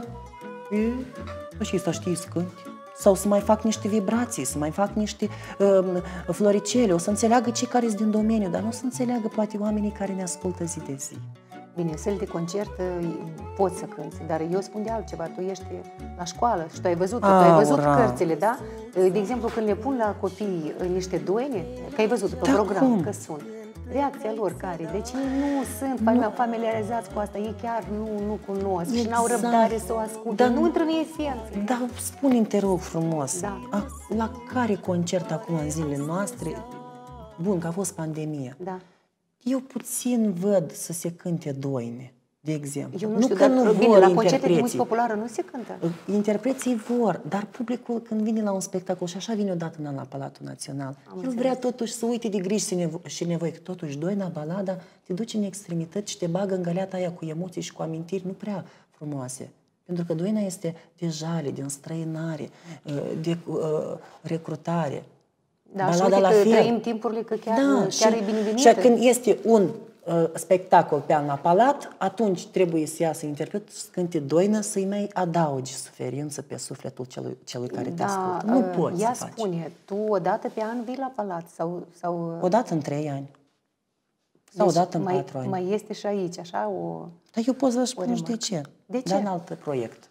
și să știi să cânti. Sau să mai fac niște vibrații, să mai fac niște floricele, o să înțeleagă cei care sunt din domeniu, dar nu o să înțeleagă poate oamenii care ne ascultă zi de zi. Bine, în săli de concert poți să cânti, dar eu spun de altceva, tu ești la școală și tu ai văzut cărțile, da? De exemplu, când le pun la copii niște doine, că ai văzut pe program că sunt, reacția lor care? Deci ei nu sunt familiarizați cu asta, ei chiar nu cunosc și n-au răbdare să o asculte, nu intră în esență. Dar spune-mi, te rog frumos, la care concert acum în zilele noastre, bun, că a fost pandemia, eu puțin văd să se cânte doine, de exemplu. Eu nu știu, dar bine, la concerte de muzică populară nu se cântă. Interpreții vor, dar publicul când vine la un spectacol, și așa vine odată în an la Palatul Național, el vrea totuși să uite de griji și nevoi, că totuși doina, balada, te duce în extremități și te bagă în găleata aia cu emoții și cu amintiri nu prea frumoase. Pentru că doina este de jale, de înstrăinare, de recrutare. Da, și uite că trăim timpurile că chiar e binevenită. Și când este un spectacol pe an la palat, atunci trebuie să iasă interpretul să cânte doină, să-i mai adaugi suferință pe sufletul celui care te ascultă. Nu poți să faci. Spune, tu odată pe an vii la palat? Sau... Odată în 3 ani. Sau odată în 4 ani. Mai este și aici, așa, o... Dar eu pot să vă spun de ce. De ce? Dar în alt proiect.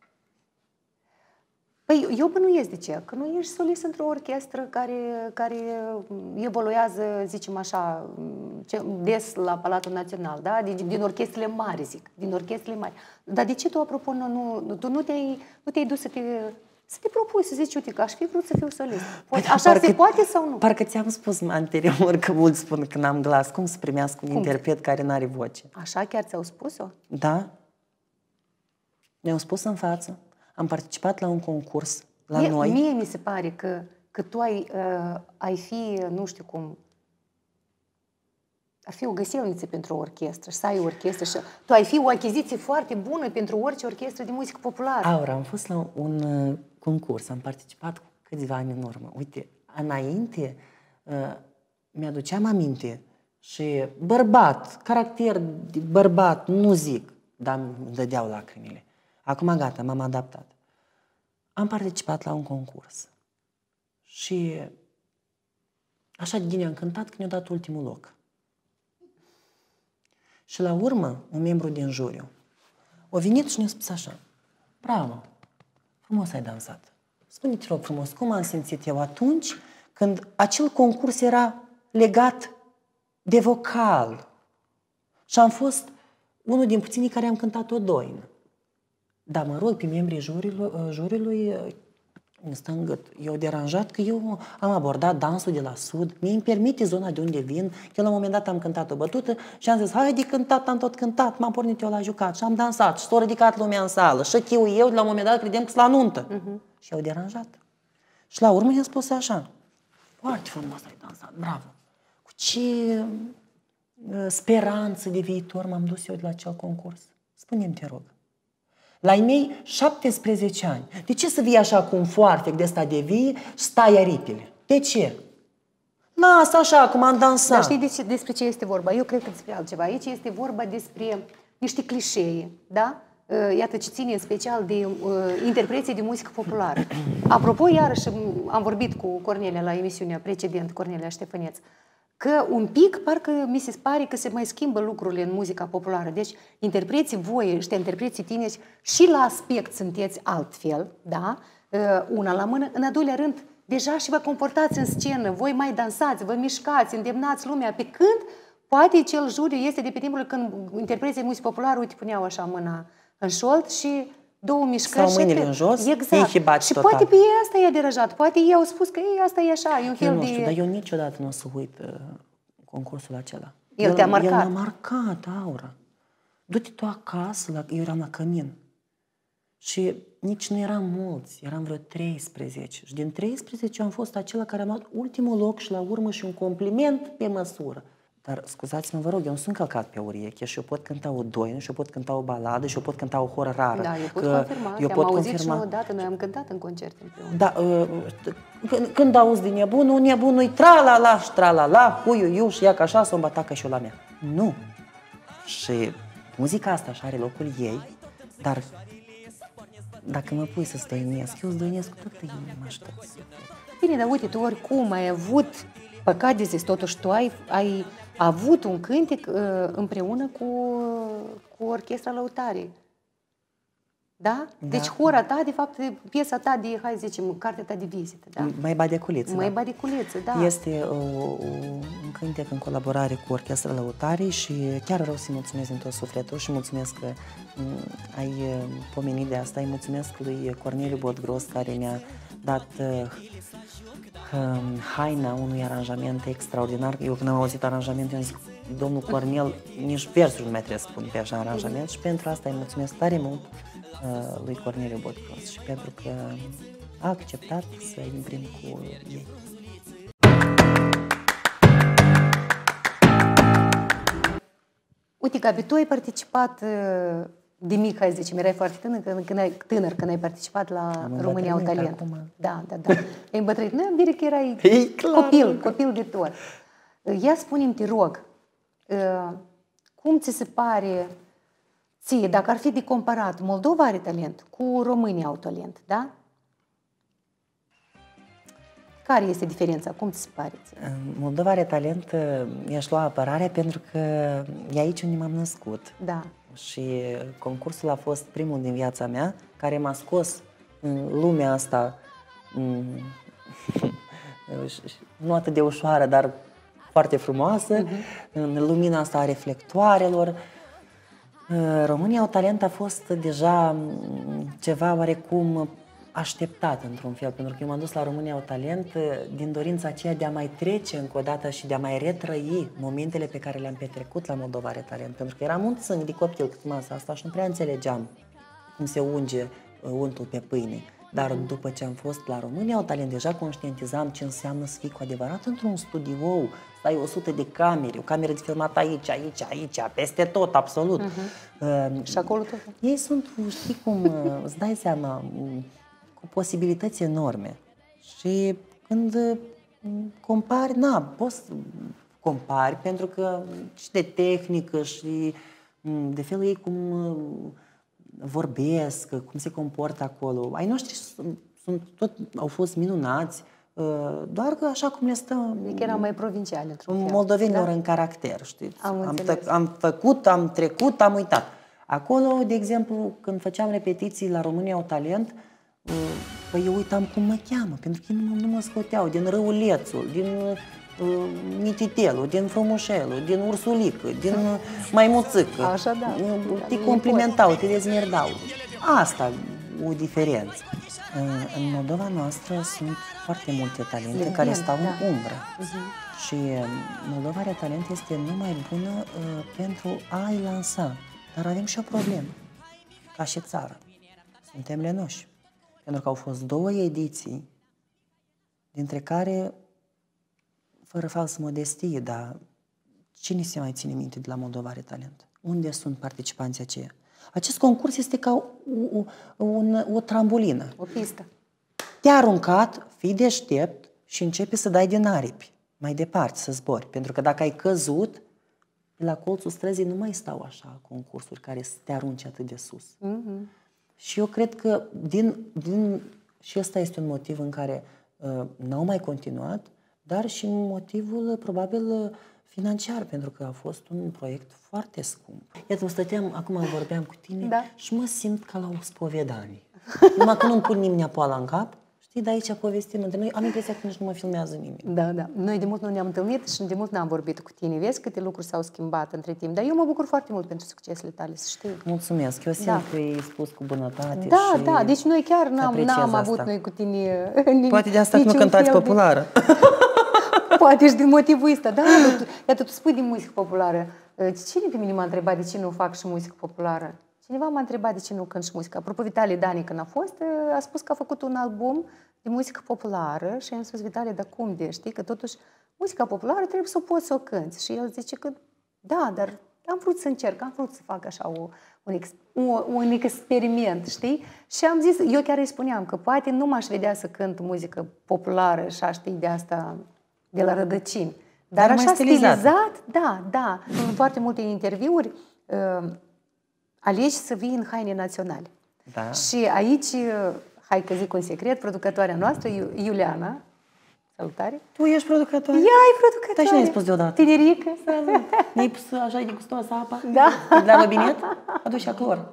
Păi eu bănuiesc de ce? Că nu ești solist într-o orchestră care evoluează, zicem așa, des la Palatul Național, da? Din orchestrele mari, zic, din orchestrele mari. Dar de ce tu, apropo, tu nu te-ai dus să te propui, să zici, uite, că aș fi vrut să fiu solist. Așa se poate sau nu? Parcă ți-am spus anterior că mulți spun că n-am glas. Cum să primească un interpret care n-are voce? Așa chiar ți-au spus-o? Da. Mi-au spus în față. Am participat la un concurs la noi. Mie mi se pare că tu ai fi, nu știu cum, ar fi o găselniță pentru o orchestră, să ai o orchestră și tu ai fi o achiziție foarte bună pentru orice orchestră de muzică populară. Aura, am fost la un concurs, am participat cu câțiva ani în urmă. Uite, înainte mi-aduceam aminte și bărbat, caracter de bărbat, nu zic, dar îmi dădeau lacrimile. Acum gata, m-am adaptat. Am participat la un concurs și așa de bine am cântat că ne-a dat ultimul loc. Și la urmă, un membru din juriu a venit și ne-a spus așa: bravo, frumos ai dansat, spune-te rog frumos, cum am simțit eu atunci când acel concurs era legat de vocal și am fost unul din puținii care am cântat o doină. Dar mă rog, pe membrii juriului îmi stă în gât. Eu deranjat că eu am abordat dansul de la sud, mi-mi permite zona de unde vin, că la un moment dat am cântat o bătută și am zis, hai de cântat, am tot cântat, m-am pornit eu la jucat și am dansat și s-a ridicat lumea în sală și chiu eu, de la un moment dat credem că sunt la nuntă. Și eu deranjat. Și la urmă i-am spus așa, foarte frumos ai dansat, bravo. Cu ce speranță de viitor m-am dus eu de la acel concurs? Spune-mi, te rog. La-ai mei 17 ani. De ce să vii așa cu un foarfec de ăsta de vie și stai aripile? De ce? Lasă așa, cum am dansat. Dar știi despre ce este vorba? Eu cred că despre altceva. Aici este vorba despre niște clișee, da? Iată ce ține în special de interpreții de muzică populară. Apropo, iarăși am vorbit cu Cornelia la emisiunea precedentă, Cornelia Ștefăneț, că un pic, parcă mi se pare că se mai schimbă lucrurile în muzica populară. Deci, interpreții voi, ăștia interpreții tineri, și la aspect sunteți altfel, da? Una la mână. În al doilea rând, deja și vă comportați în scenă, voi mai dansați, vă mișcați, îndemnați lumea, pe când poate cel juriu este de pe timpul când interpreții de muzică populară, uite, puneau așa mâna în șold și două mișcări. Sau mâinile în jos, exact. Și total. poate pe ei asta i-a deranjat, poate ei au spus că ei asta e așa, e un fel eu nu știu, de... dar eu niciodată nu o să uit concursul acela. El te-a marcat? El m-a marcat, Aura. Du-te tu acasă, eu eram la cămin. Și nici nu eram mulți, eram vreo 13. Și din 13 am fost acela care am luat ultimul loc și la urmă și un compliment pe măsură. Dar scuzați-mă, vă rog, eu nu sunt călcat pe ureche și eu pot cânta o doină, și eu pot cânta o baladă, și eu pot cânta o horă rară. Da, eu pot confirma. Te-am auzit și odată, noi am cântat în concert împreună. Da, când auzi de nebunul-i tra-la-la și tra-la-la, uiu-iu și ia ca așa să o îmbatacă și o la mea. Nu. Și muzica asta așa are locul ei, dar dacă mă pui să stăinesc, eu stăinesc cu toată inima și tot. Bine, dar uite, tu oricum ai avut, păcat de zis, totuși tu ai avut un cântec împreună cu orchestra Lăutarii. Da? Deci hora ta, de fapt, piesa ta de, hai să zicem, cartea ta de vizită. Da? Mai Badeculiță. Mai Badeculiță, da. Este un cântec în colaborare cu orchestra Lăutarii și chiar vreau să-i mulțumesc din tot sufletul și mulțumesc că ai pomenit de asta. Îi mulțumesc lui Corneliu Botgros care mi-a dat haina unui aranjament extraordinar. Eu când am auzit aranjamentul, am zis, domnul Cornel, nici versuri nu mai trebuie să spun pe așa aranjament și pentru asta îi mulțumesc tare mult lui Corneliu Botgros și pentru că a acceptat să imprim cu ei. Uite, Gabi, tu ai participat de mic, hai să zicem, erai foarte tânăr când ai participat la România au talent. Acum. Da. Ai îmbătrânit. Nu, am că erai copil de tot. Ia spune-mi, te rog, cum ți se pare ție, dacă ar fi de comparat, Moldova are talent cu România au talent, da? Care este diferența? Cum ți se pare? Moldova are talent, i-aș lua apărarea pentru că e aici unde m-am născut. Da. Și concursul a fost primul din viața mea care m-a scos în lumea asta nu atât de ușoară, dar foarte frumoasă, în lumina asta a reflectoarelor. România au talent a fost deja ceva oarecum așteptat într-un fel, pentru că eu m-am dus la România au talent din dorința aceea de a mai trece încă o dată și de a mai retrăi momentele pe care le-am petrecut la Moldova are talent, pentru că eram un țânc de copil cât masa asta și nu prea înțelegeam cum se unge untul pe pâine. Dar după ce am fost la România au talent, deja conștientizam ce înseamnă să fii cu adevărat într-un studio, să ai 100 de camere, o cameră de filmat aici, peste tot, absolut. Și acolo tot. Ei sunt, știi cum, îți dai seama, cu posibilități enorme. Și când compari, poți să compari, pentru că și de tehnică și de felul ei cum vorbesc, cum se comportă acolo. Ai noștri au fost minunați, doar că așa cum le stă... Adică erau mai provinciali, într-un fel. Moldovenilor în caracter, știți? Am făcut, am trecut, am uitat. Acolo, de exemplu, când făceam repetiții la România au talent, Păi eu uitam cum mă cheamă, pentru că nu mă scoteau din Răulețul, din Mititelul, din Frumușelul, din Ursulică, din Maimuțică. Așa, da. Te complimentau, te dezmierdau. Asta o diferență. În Moldova noastră sunt foarte multe talente care stau în umbră. Și Moldova are talent este numai bună pentru a-i lansa. Dar avem și o problemă, ca și țară. Suntem lenoși. Pentru că au fost 2 ediții, dintre care, fără falsă modestie, dar cine se mai ține minte de la Moldova are talent? Unde sunt participanții aceia? Acest concurs este ca o trambulină. O pistă. Te-a aruncat, fii deștept și începi să dai din aripi. Mai departe, să zbori. Pentru că dacă ai căzut, la colțul străzii nu mai stau așa concursuri care să te arunce atât de sus. Și eu cred că și ăsta este un motiv în care n-au mai continuat, dar și motivul probabil financiar, pentru că a fost un proiect foarte scump. Iată, acum vorbeam cu tine și mă simt ca la o spovedanie. Numai că nu-mi pun nimeni poala în cap, știi, de aici povestim între noi, am impresia că nici nu mă filmează nimeni. Da, da. Noi de mult nu ne-am întâlnit și de mult n-am vorbit cu tine. Vezi câte lucruri s-au schimbat între timp. Dar eu mă bucur foarte mult pentru succesele tale, să știi. Mulțumesc. Eu simt că ai spus cu bunătate. Da, da. Deci noi chiar n-am avut noi cu tine... Poate de asta nu cântați populară. Poate și din motivul ăsta. Da, iată, tu spui din muzică populară. Cine pe mine m-a întrebat de ce nu fac și muzică populară? Cineva m-a întrebat de ce nu cânt și muzică. Apropo, Vitalie Dani, când a fost, a spus că a făcut un album de muzică populară și am spus, Vitalie, dar cum de, știi? Că totuși muzica populară trebuie să o poți să o cânti. Și el zice că da, dar am vrut să încerc, am vrut să fac așa un experiment, știi? Și am zis, eu chiar îi spuneam că poate nu m-aș vedea să cânt muzică populară și știi de asta de la rădăcini. Dar așa stilizat, da. În foarte multe interviuri alegi să vii în haine naționale. Da. Și aici, hai că zic un secret, producătoarea noastră, Iuliana, salutare. Tu ești producătoare? Ea e producătoare. Dar și ne-ai spus deodată? Tinerică. Ne-ai pus așa de gustoasă apa? Da. De la robinet? Adu-și clor.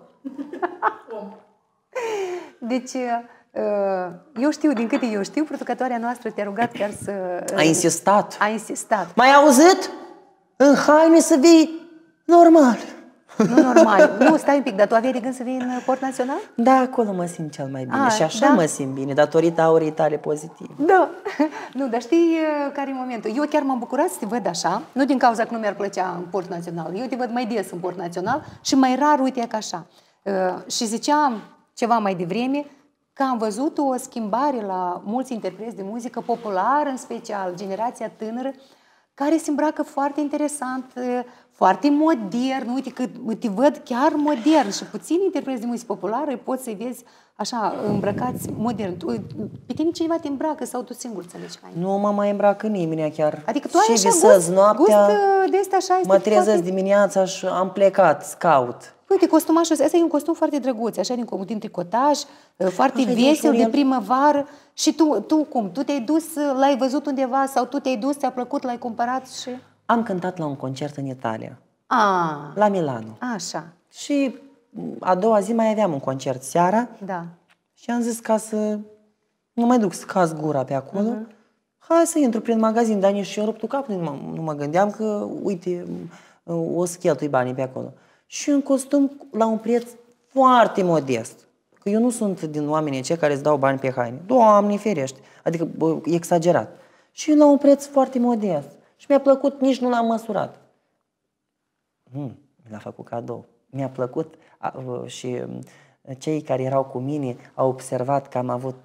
Deci, eu știu, din câte eu știu, producătoarea noastră te-a rugat chiar să... A insistat. A insistat. M-ai auzit? În haine să vii normal. Nu normal. Nu, stai un pic, dar tu aveai de gând să vii în Port Național? Da, acolo mă simt cel mai bine. Și așa mă simt bine, datorită aurii tale pozitive. Da. Nu, dar știi care e momentul? Eu chiar m-am bucurat să te văd așa, nu din cauza că nu mi-ar plăcea în Port Național. Eu te văd mai des în Port Național și mai rar, uite, ca așa. Și ziceam ceva mai devreme că am văzut o schimbare la mulți interpreți de muzică populară, în special generația tânără, care se îmbracă foarte interesant, foarte modern. Uite că te văd chiar modern și puțini interpreți de muzică populară poți să-i vezi așa, îmbrăcați modern. Pe tine cineva te îmbracă sau tu singur ți alegi haine? Nu mă mai îmbracă nimeni chiar. Adică tu ai și așa visez noaptea, de asta așa este mă trezesc foarte... dimineața și am plecat, scaut. Uite, costumașul ăsta e un costum foarte drăguț, așa din tricotaj, foarte vesel, de primăvară. Și tu cum? Tu te-ai dus, l-ai văzut undeva sau tu te-ai dus, ți-a plăcut, l-ai cumpărat și... Am cântat la un concert în Italia, la Milano. Așa. Și a doua zi mai aveam un concert seara. Da. Și am zis ca să nu mai duc să caz gura pe acolo, hai să intru prin magazin, dar nici eu ruptul cap, nu mă gândeam că, uite, o să cheltui banii pe acolo. Și un costum la un preț foarte modest. Că eu nu sunt din oamenii aceia care îți dau bani pe haine. Doamne ferește! Adică exagerat. Și la un preț foarte modest. Și mi-a plăcut, nici nu l-am măsurat. Mi l-a făcut cadou. Mi-a plăcut și cei care erau cu mine au observat că am avut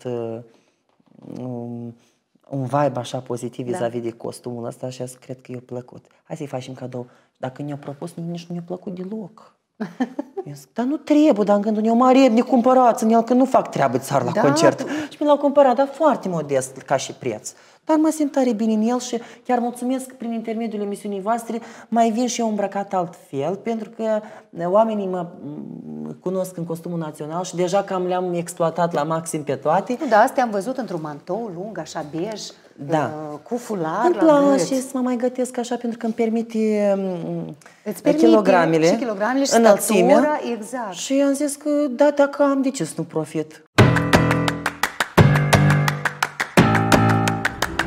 un vibe așa pozitiv vis-a-vis de costumul ăsta și cred că i-a plăcut. Hai să-i facem cadou. Dacă ne-a propus, nici nu mi-a plăcut deloc. Dar nu trebuie, dar în gândul meu, mare, ne cumpărați în el, că nu fac treabă țară la concert. Și mi l-au cumpărat, dar foarte modest ca și preț. Dar mă simt tare bine în el și chiar mulțumesc prin intermediul emisiunii voastre, mai vin și eu îmbrăcat altfel, pentru că oamenii mă cunosc în costumul național și deja cam le-am exploatat la maxim pe toate. Da, astea am văzut într-un mantou lung, așa bej, cu fular. Îmi place să mă mai gătesc așa, pentru că îmi permite kilogramele, și înălțimea. Exact. Și am zis că da, dacă am, de ce să nu profit?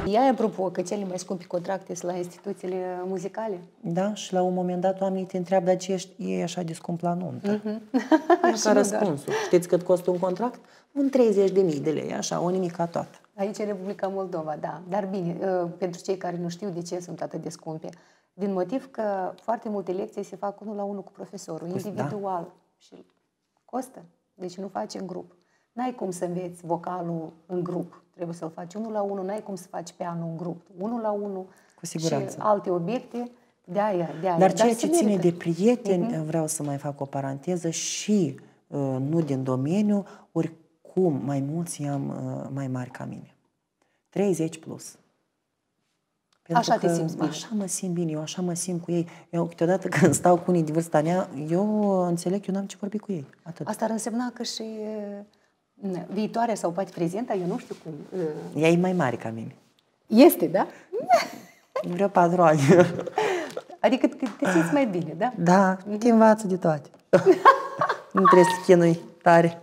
Ea, apropo, că cele mai scumpi contracte sunt la instituțiile muzicale. Da, și la un moment dat oamenii te întreabă, dar ce e așa de scump la nuntă? Ca răspunsul. Știți cât costă un contract? Un 30.000 de lei, așa, o nimica toată. Aici în Republica Moldova, da. Dar bine, pentru cei care nu știu de ce sunt atât de scumpe, din motiv că foarte multe lecții se fac 1 la 1 cu profesorul, individual. Da. Și costă. Deci nu faci în grup. N-ai cum să înveți vocalul în grup. Trebuie să-l faci 1 la 1, n-ai cum să faci pianul în grup. 1 la 1 cu siguranță. Și alte obiecte, de aia. Dar ceea ce ține de prieteni, vreau să mai fac o paranteză și nu din domeniu, oricum mai mulți i-am mai mari ca mine. 30 plus. Așa te simți bine. Așa mă simt bine, eu așa mă simt cu ei. Eu câteodată când stau cu unii de vârsta mea, eu înțeleg că eu n-am ce vorbi cu ei. Atât. Asta ar însemna că și viitoarea sau poate prezenta, eu nu știu cum. Ea e mai mare ca mine. Este, da? Vreo 4 ani. Adică te simți mai bine, da? Da, te învață de toate. Nu trebuie să te chinui tare.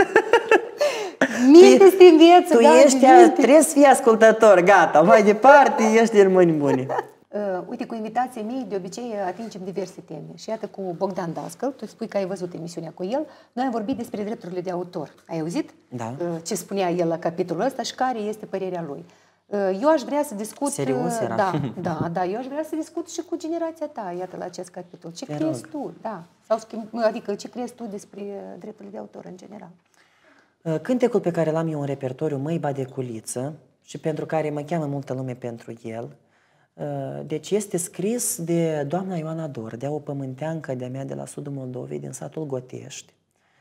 Minte te înveță, tu ești, trebuie să fii ascultător, gata, mai departe ești în mâini bune. Uite, cu invitații mei, de obicei atingem diverse teme. Și iată, cu Bogdan Dascăl, tu spui că ai văzut emisiunea cu el, noi am vorbit despre drepturile de autor. Ai auzit? Da. Ce spunea el la capitolul ăsta și care este părerea lui. Eu aș vrea să discut... Serios era? Da, eu aș vrea să discut și cu generația ta, iată, la acest capitol. Ce crezi tu? Da. Adică ce crezi tu despre drepturile de autor în general? Cântecul pe care l-am eu în repertoriu, Măi Badeculiță, și pentru care mă cheamă multă lume pentru el, deci este scris de doamna Ioana Dordea, o pământeancă de-a mea de la sudul Moldovei, din satul Gotești.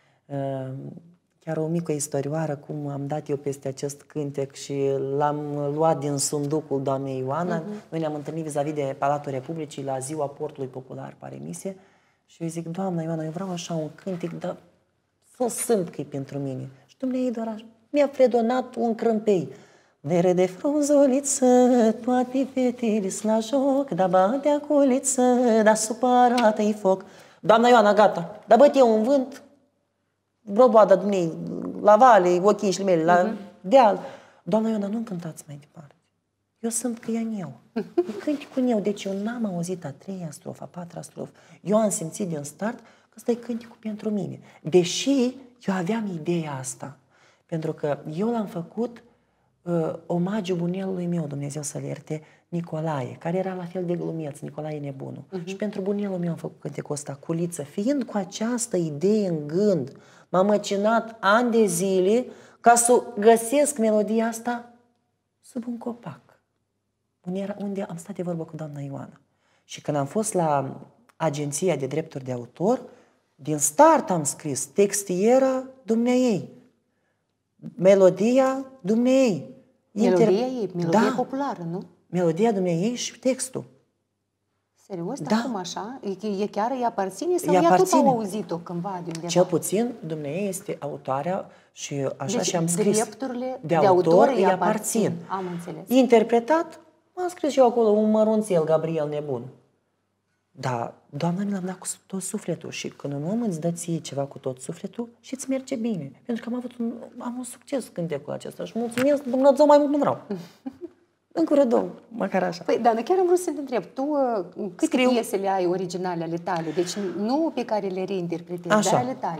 Chiar o mică istorioară, cum am dat eu peste acest cântec și l-am luat din sunducul doamnei Ioana. Noi ne-am întâlnit vis-a-vis de Palatul Republicii la ziua Portului Popular, pare misie, și eu zic, doamna Ioana, eu vreau așa un cântec, dar să simt că e pentru mine. Și dumneavoastră doar așa, mi-a fredonat un crâmpei. Verde frunzuliță, toate fetele-s la joc, da badea culiță, da supărată-i foc. Doamna Ioana, gata, da băt eu un vânt, broboada dumnei, la vale, ochișile mele, la deal. Doamna Ioana, nu cântați mai departe. Eu sunt că e eu. E cântecul eu, deci eu n-am auzit a 3-a strofă, a 4-a strofă. Eu am simțit din start că ăsta e cântecul pentru mine. Deși eu aveam ideea asta, pentru că eu l-am făcut omagiu bunelului meu, Dumnezeu să-l ierte, Nicolae, care era la fel de glumeț, Nicolae Nebunul. Și pentru bunelul meu am făcut cântecul ăsta, Culiță, fiind cu această idee în gând, m-am măcinat ani de zile ca să găsesc melodia asta sub un copac, unde am stat de vorbă cu doamna Ioana. Și când am fost la Agenția de Drepturi de Autor, din start am scris, textiera dumneaei, melodia dumneaei. Melodia populară, nu? Melodia dumneaei și textul. Serios? Da. Acum așa? E chiar îi aparține sau ea tot au auzit-o cândva de undeva? Cel puțin dumneaei este autoarea și așa deci, și am scris. Drepturile de autor îi aparțin. Am înțeles. Interpretat, am scris eu acolo un mărunțel, Gabriel Nebun. Da, Doamna, mi l-am dat cu tot sufletul și când un om îți dă ție ceva cu tot sufletul și îți merge bine. Pentru că am un succes cântecul acesta și mulțumesc, Dumnezeu, mai mult nu vreau. Încă vreo două, măcar așa. Păi, Dana, chiar am vrut să te întreb, tu câte piesele ai originale ale tale? Deci nu pe care le reinterpretezi, dar ale tale.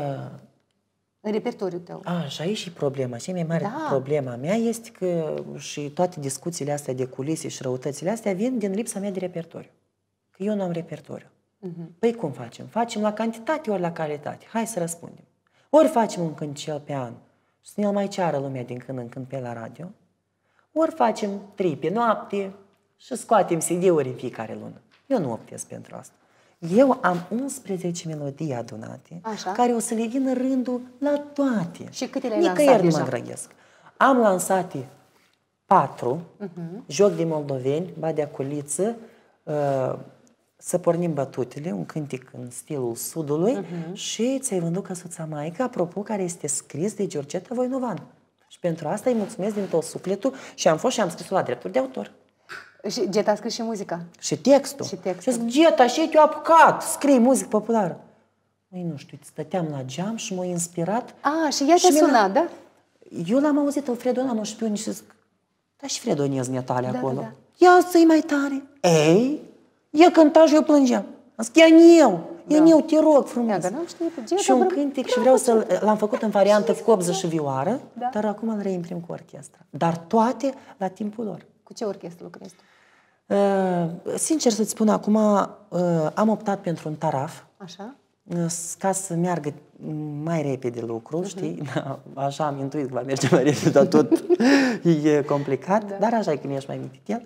În repertoriul tău. Așa e și problema. Cea mai mare problema mea este că și toate discuțiile astea de culise și răutățile astea vin din lipsa mea de repertoriu. Că eu nu am repertoriu. Păi cum facem? Facem la cantitate ori la calitate? Hai să răspundem. Ori facem un cântecel pe an și să ne-l mai ceară lumea din când în când pe la radio, ori facem 3 pe noapte și scoatem CD-uri în fiecare lună. Eu nu optez pentru asta. Eu am 11 melodii adunate, care o să le vină rândul la toate. Și câte le-ai lansat deja? Nicăieri nu mă grăghesc. Am lansate 4, Joc de moldoveni, Badea Culiță, Să pornim bătutele, un cântec în stilul Sudului și Ți-ai vândut căsuța maică, apropo, care este scris de Georgeta Voinovan. Și pentru asta îi mulțumesc din tot sufletul și am fost și am scris-o la drepturi de autor. Și Geta a scris și muzica? Și textul. Și zic, Geta, și te-a apucat, scrii muzică populară. Măi, nu știu, stăteam la geam și m-a inspirat. Și ea te-a sunat, da? Eu l-am auzit, îl fredona, nu știu, nici zic, Dar și fredonezi tale acolo. Da. Ia să-i mai tare. Ei, el cânta și eu plângeam. Am zis, eu te rog frumos. Și un cântec și vreau l-am făcut în variantă copză și vioară, dar acum îl reimprim cu orchestra. Dar toate la timpul lor. Cu ce orchestră lucrezi tu? Sincer să-ți spun, acum am optat pentru un taraf. Așa? Ca să meargă mai repede lucrul, știi? Așa am intuit că va merge mai repede, dar tot e complicat. Dar așa e când ești mai mititel.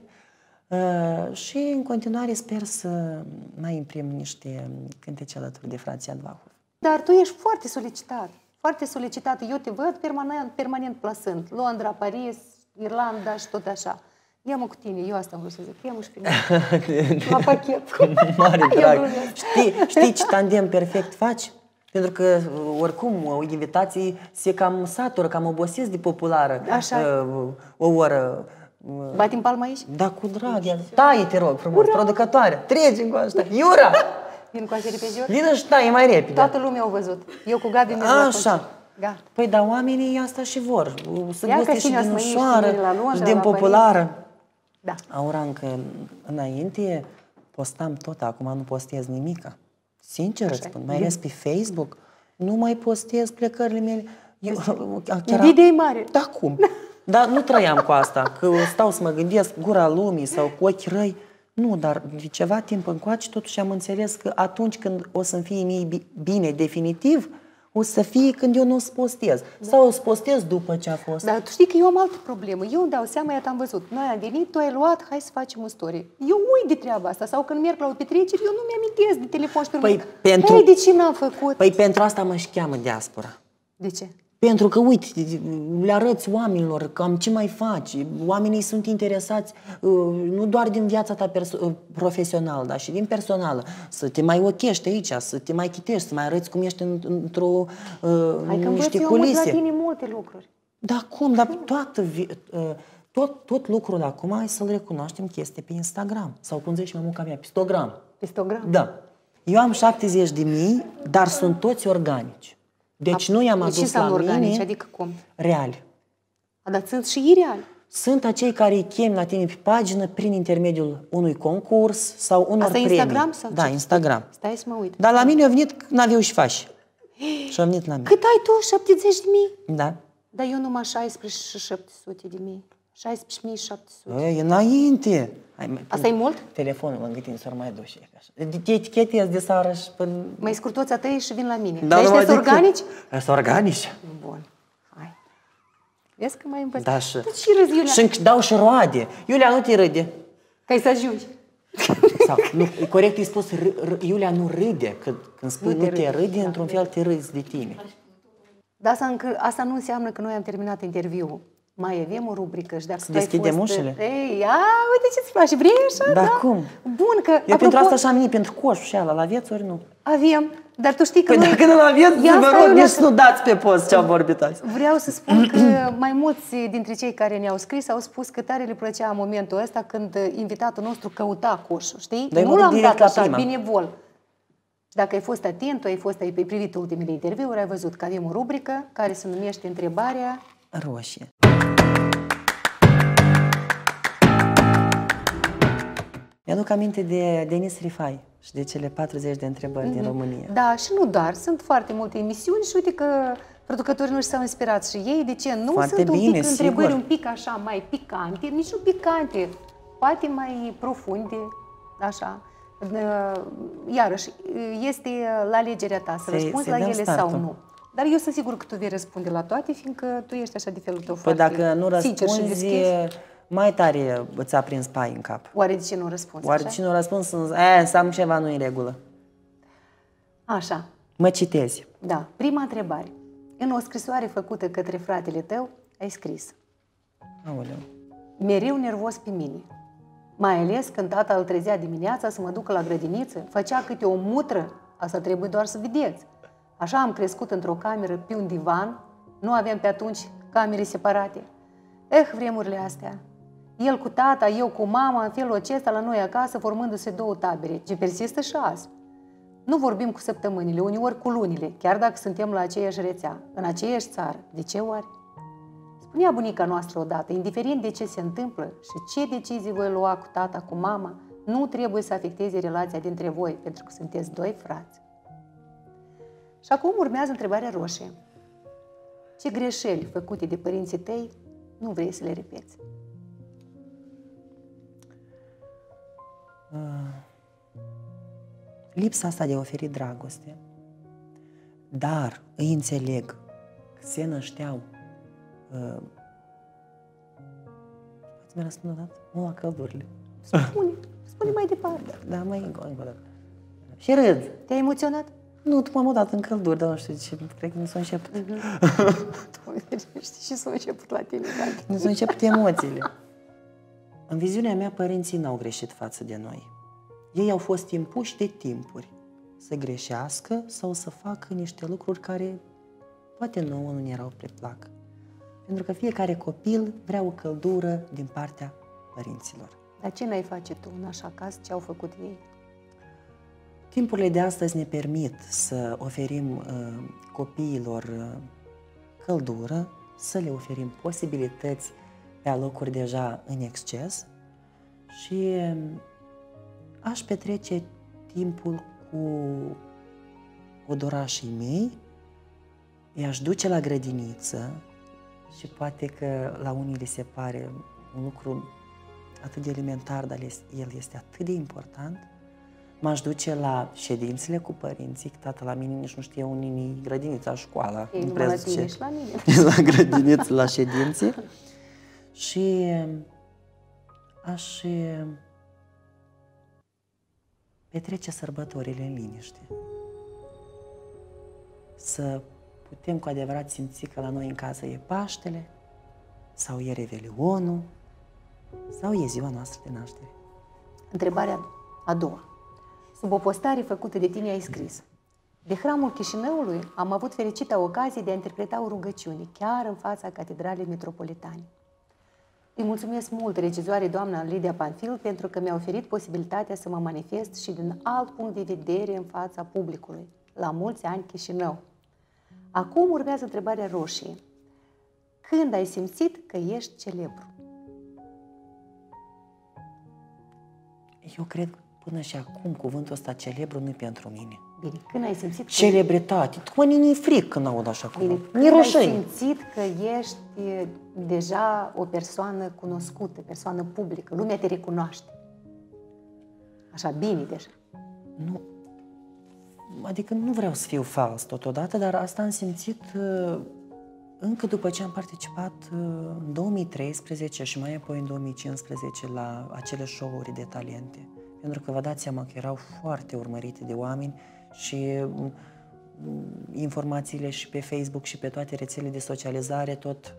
Și în continuare sper să mai imprim niște cântece alături de frații Advahov. Dar tu ești foarte solicitat. Foarte solicitat. Eu te văd permanent plasând. Londra, Paris, Irlanda și tot așa. Ia-mă cu tine, eu asta am vrut să zic. Ia-mă și pe mine. La pachet. Mare drag. Știi ce tandem perfect faci? Pentru că, oricum, invitații se cam satură, cam obosiți de populară. Așa. O oră. Batim palma aici? Da, cu drag. Taie, te rog, frumos, producătoare. Treci în coașta. Iura! Vin cu repejor? Vină și taie mai repede. Toată lumea a văzut. Eu cu Gabi merg la Așa. Gata. Păi, dar oamenii asta și vor. Să guste și din ușoară, și din populară. Da. Aura, încă înainte postam tot, acum nu postez nimica. Sincer îți spun, mai ales pe Facebook, nu mai postez plecările mele. Invidie mare. Da, cum? Dar nu trăiam cu asta, că stau să mă gândesc gura lumii sau cu ochi răi. Nu, dar de ceva timp încoace totuși am înțeles că atunci când o să-mi fie mie bine definitiv, o să fie când eu nu o să postez. Sau o să postez după ce a fost. Dar tu știi că eu am altă problemă. Eu îmi dau seama, iată am văzut. Noi am venit, tu ai luat, hai să facem o story. Eu uit de treaba asta. Sau când merg la o petrecere, eu nu mi-amintesc de telefon și pe urmă. Păi, de ce n-am făcut? Păi pentru asta mă și cheamă diaspora. De ce? Pentru că, uite, le arăți oamenilor cam ce mai faci. Oamenii sunt interesați nu doar din viața ta profesională, dar și din personală. Să te mai ochești aici, să te mai chitești, să mai arăți cum ești într-o niște culise. Hai că la tine multe lucruri. Da, cum? Dar tot lucrul acum, hai să-l recunoaștem că este pe Instagram. Sau cum zice mămuca mea, pistogram. Pistogram? Da. Eu am 70.000, dar sunt toți organici. Deci nu i-am adus la mine organici, adică cum? Reali. Dar sunt și ei reali. Sunt acei care îi chem la tine pe pagină prin intermediul unui concurs sau unor premii. Instagram sau ce? Da, Instagram. Stai să mă uit. Dar la mine au venit n-aveau și faci. Și au venit la mine. Cât ai tu? 70.000? Da. Dar eu numai 16.700.000. 16.700. E înainte. Asta e mult? Telefonul lângă tine s-ar mai duce. Te etichetezi de seară și până... Mai scurtoți a tăi și vin la mine. Da, dar ăștia sunt organici? Sunt organici. Bun. Hai. Vezi că mai învăț. Da, și râzi, Iulia. Și dau și roade. Iulia, nu te râde. Că ai să ajungi. Sau, nu, corect e spus, Iulia nu râde. Când spui nu te râde, într-un fel te râzi de tine. Dar asta nu înseamnă că noi am terminat interviul. Mai avem o rubrică și dacă să deschidem ușile? Ei, uite ce-ți place, vrei așa? Da, cum? Bun, că... Eu pentru asta și-am venit, pentru coșul și ala, l-aveți ori nu? Avem, dar tu știi că păi noi... dacă nu l-aveți, vă rog, nici nu dați pe post ce am vorbit azi. Vreau să spun că mai mulți dintre cei care ne-au scris au spus că tare le plăcea momentul ăsta când invitatul nostru căuta coșul, știi? Nu l-am dat așa, binevol. Dacă ai fost atent, ai privit ultimele interviuri, ai văzut că avem o rubrică care se numește Întrebarea Roșie. Mi-aduc aminte de Denis Rifai și de cele 40 de întrebări din România. Da, și nu doar. Sunt foarte multe emisiuni și uite că producătorii noștri s-au inspirat și ei. De ce? Nu foarte sunt bine, un pic sigur. întrebări un pic așa mai picante, nici nu picante, poate mai profunde, așa. Iarăși, este la alegerea ta să răspunzi la ele sau nu. Dar eu sunt sigur că tu vei răspunde la toate, fiindcă tu ești așa de felul tău foarte sincer. Păi dacă nu răspunzi, mai tare ți-a prins pai în cap. Oare de ce nu răspunzi? Oare de ce nu răspunzi? Înseamnă ceva nu în regulă. Așa. Mă citezi. Da. Prima întrebare. În o scrisoare făcută către fratele tău, ai scris: Aoleu. Mereu nervos pe mine. Mai ales când tata îl trezea dimineața să mă ducă la grădiniță, făcea câte o mutră, asta trebuie doar să vedeți. Așa am crescut într-o cameră pe un divan, nu aveam pe atunci camere separate. Vremurile astea. El cu tata, eu cu mama, în felul acesta la noi acasă, formându-se două tabere, ce persistă și azi. Nu vorbim cu săptămânile, uneori cu lunile, chiar dacă suntem la aceeași rețea, în aceeași țară. De ce oare? Spunea bunica noastră odată, indiferent de ce se întâmplă și ce decizii voi lua cu tata, cu mama, nu trebuie să afecteze relația dintre voi, pentru că sunteți doi frați. Și acum urmează întrebarea roșie. Ce greșeli făcute de părinții tăi nu vrei să le repeți? Lipsa asta de a oferi dragoste. Dar îi înțeleg că se nășteau. Poți-mi răspunde o dată? Nu la căldurile. Spune mai departe. Da, mai încă o dată. Și râd. Te-ai emoționat? Nu, tu m-am dat în călduri, dar nu știu ce, cred că nu s-a început. Știi și s-a început la tine. Nu s-au început emoțiile. În viziunea mea, părinții n-au greșit față de noi. Ei au fost impuși de timpuri să greșească sau să facă niște lucruri care poate nouă nu ne erau pe plac. Pentru că fiecare copil vrea o căldură din partea părinților. Dar ce n-ai face tu în așa caz? Ce au făcut ei? Timpurile de astăzi ne permit să oferim copiilor căldură, să le oferim posibilități pe alocuri deja în exces și aș petrece timpul cu odorașii mei, i-aș duce la grădiniță și poate că la unii li se pare un lucru atât de elementar, dar el este atât de important. M-aș duce la ședințele cu părinții, că tata la mine nici nu știe unii grădinița, școala. Ei, nu la tine și la mine. La grădiniță, la ședințe. Și aș petrece sărbătorile în liniște. Să putem cu adevărat simți că la noi în casă e Paștele, sau e Revelionul, sau e ziua noastră de naștere. Întrebarea a doua. Sub o postare făcută de tine ai scris: de Hramul Chișinăului am avut fericită ocazie de a interpreta o rugăciune, chiar în fața Catedralei Metropolitane. Îi mulțumesc mult regizoarei doamna Lidia Panfil pentru că mi-a oferit posibilitatea să mă manifest și din alt punct de vedere în fața publicului. La mulți ani, Chișinău! Acum urmează întrebarea roșie. Când ai simțit că ești celebru? Eu cred că până și acum cuvântul ăsta celebru nu e pentru mine. Bine, când ai simțit că... Celebritate. Mă, ni fric când aud așa cuvânt. Bine, când ai simțit că ești deja o persoană cunoscută, persoană publică, lumea te recunoaște. Așa, bine deja. Nu. Adică nu vreau să fiu fals totodată, dar asta am simțit încă după ce am participat în 2013 și mai apoi în 2015 la acele show-uri de talente. Pentru că vă dați seama că erau foarte urmărite de oameni și informațiile și pe Facebook și pe toate rețelele de socializare tot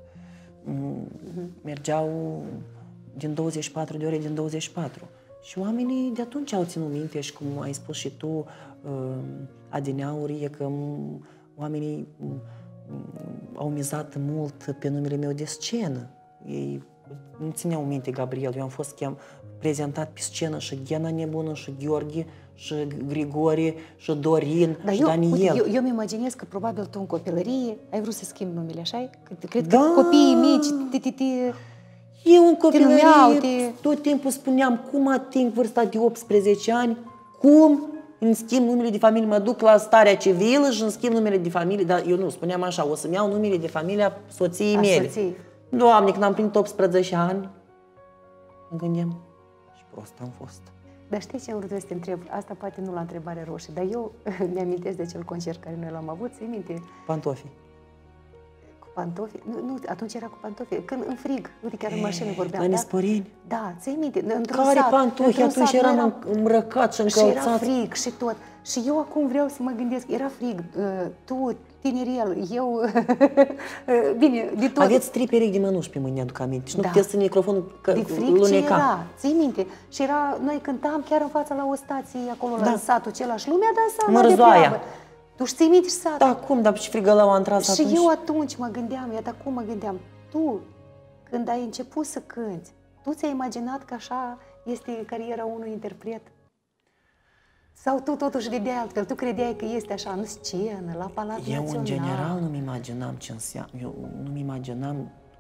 mergeau din 24 de ore din 24. Și oamenii de atunci au ținut minte și cum ai spus și tu, adineauri, că oamenii au mizat mult pe numele meu de scenă. Ei nu țineau minte Gabriel, eu am fost prezentat pe scenă și Ghena Nebună, și Gheorghe, și Grigore, și Dorin, dar și Daniel. Eu îmi imaginez că probabil tu în copilărie ai vrut să schimbi numele, așa? Cred că copiii mici eu în copilărie tot timpul spuneam cum ating vârsta de 18 ani, cum îmi schimb numele de familie, mă duc la starea civilă și îmi schimb numele de familie, dar eu nu, spuneam așa, o să-mi iau numele de familie a soției mele. Doamne, când am plinit 18 ani, mă gândeam și prost am fost. Dar știi ce am vrut să te întreb? Asta poate nu la întrebare roșie, dar eu mi-amintesc de acel concert care noi l-am avut, ți-i minte? Pantofi. Cu pantofi? Nu, atunci era cu pantofi. Când în frig, uite, chiar în mașină vorbeam. La Nesporini? Da, ți-i minte? Care pantofi? Atunci eram îmbrăcat și încălțat. Și era frig și tot. Și eu acum vreau să mă gândesc, era frig, tu, tinerel, eu, bine, de tot. Aveți 3 perechi de mănuși pe mâini, aduc aminte. Și nu puteți să microfonul de frig ce era, ții minte. Și era, noi cântam chiar în fața la o stație acolo, la satul acela și lumea dansa. Mărzoaia. Tu știi minte și satul. Da, cum, dar și frigălău a intrat atunci. Și eu atunci mă gândeam, iată acum mă gândeam, tu, când ai început să cânti, tu ți-ai imaginat că așa este cariera unui interpret? Sau tu totuși vedeai altfel? Tu credeai că este așa în scenă, la Palat Național? Eu, în general, nu-mi imaginam ce înseamnă. Eu nu-mi imaginam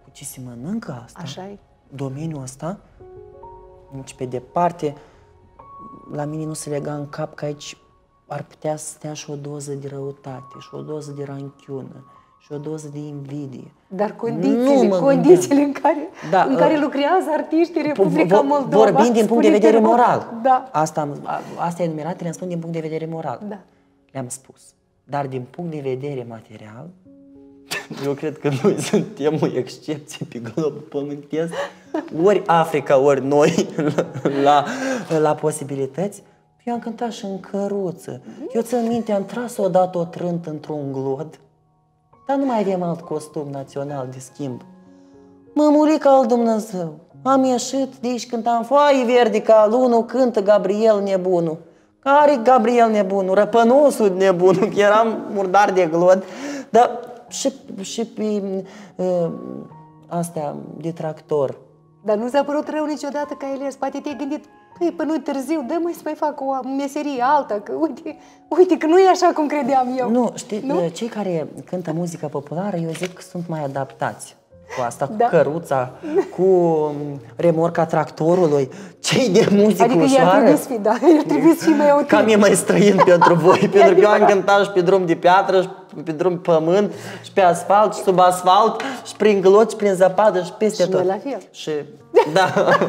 cu ce se mănâncă asta, Așa-i. domeniul ăsta, nici pe departe, la mine nu se lega în cap că aici ar putea să stea și o doză de răutate, și o doză de ranchiună, și o doză de invidie. Dar condițiile în care lucrează artiștii Republica Moldova. Vorbim din punct de vedere moral. Da. Asta enumerate le-am spus din punct de vedere moral. Da. Le-am spus. Dar din punct de vedere material, eu cred că noi suntem o excepție pe globul pământesc. Ori Africa, ori noi la posibilități. Eu am cântat și în căruță. Eu țin minte, am tras odată o trântă într-un glod, dar nu mai avem alt costum național de schimb. Mămurica al Dumnezeu, am ieșit de aici, cântam foaie verde ca lunul, cântă Gabriel nebunul. Care Gabriel nebunul? Răpănosul nebunul, că eram murdar de glod. Dar și pe astea de tractor. Dar nu ți-a părut rău niciodată ca Elias? Poate te-ai gândit, păi, până nu târziu, dă-mă să mai fac o meserie alta, că uite că nu e așa cum credeam eu. Nu, știi, cei care cântă muzică populară, eu zic că sunt mai adaptați cu asta, cu căruța, cu remorca tractorului, cei de muzică adică ușoară. Ar trebui să fii mai autentic. Cam e mai străin pentru voi, pentru că eu am cântat și pe drum de piatră, și pe drum pe pământ, și pe asfalt, și sub asfalt, și prin glot, și prin zăpadă, și peste tot. Și noi la fel. Și, da.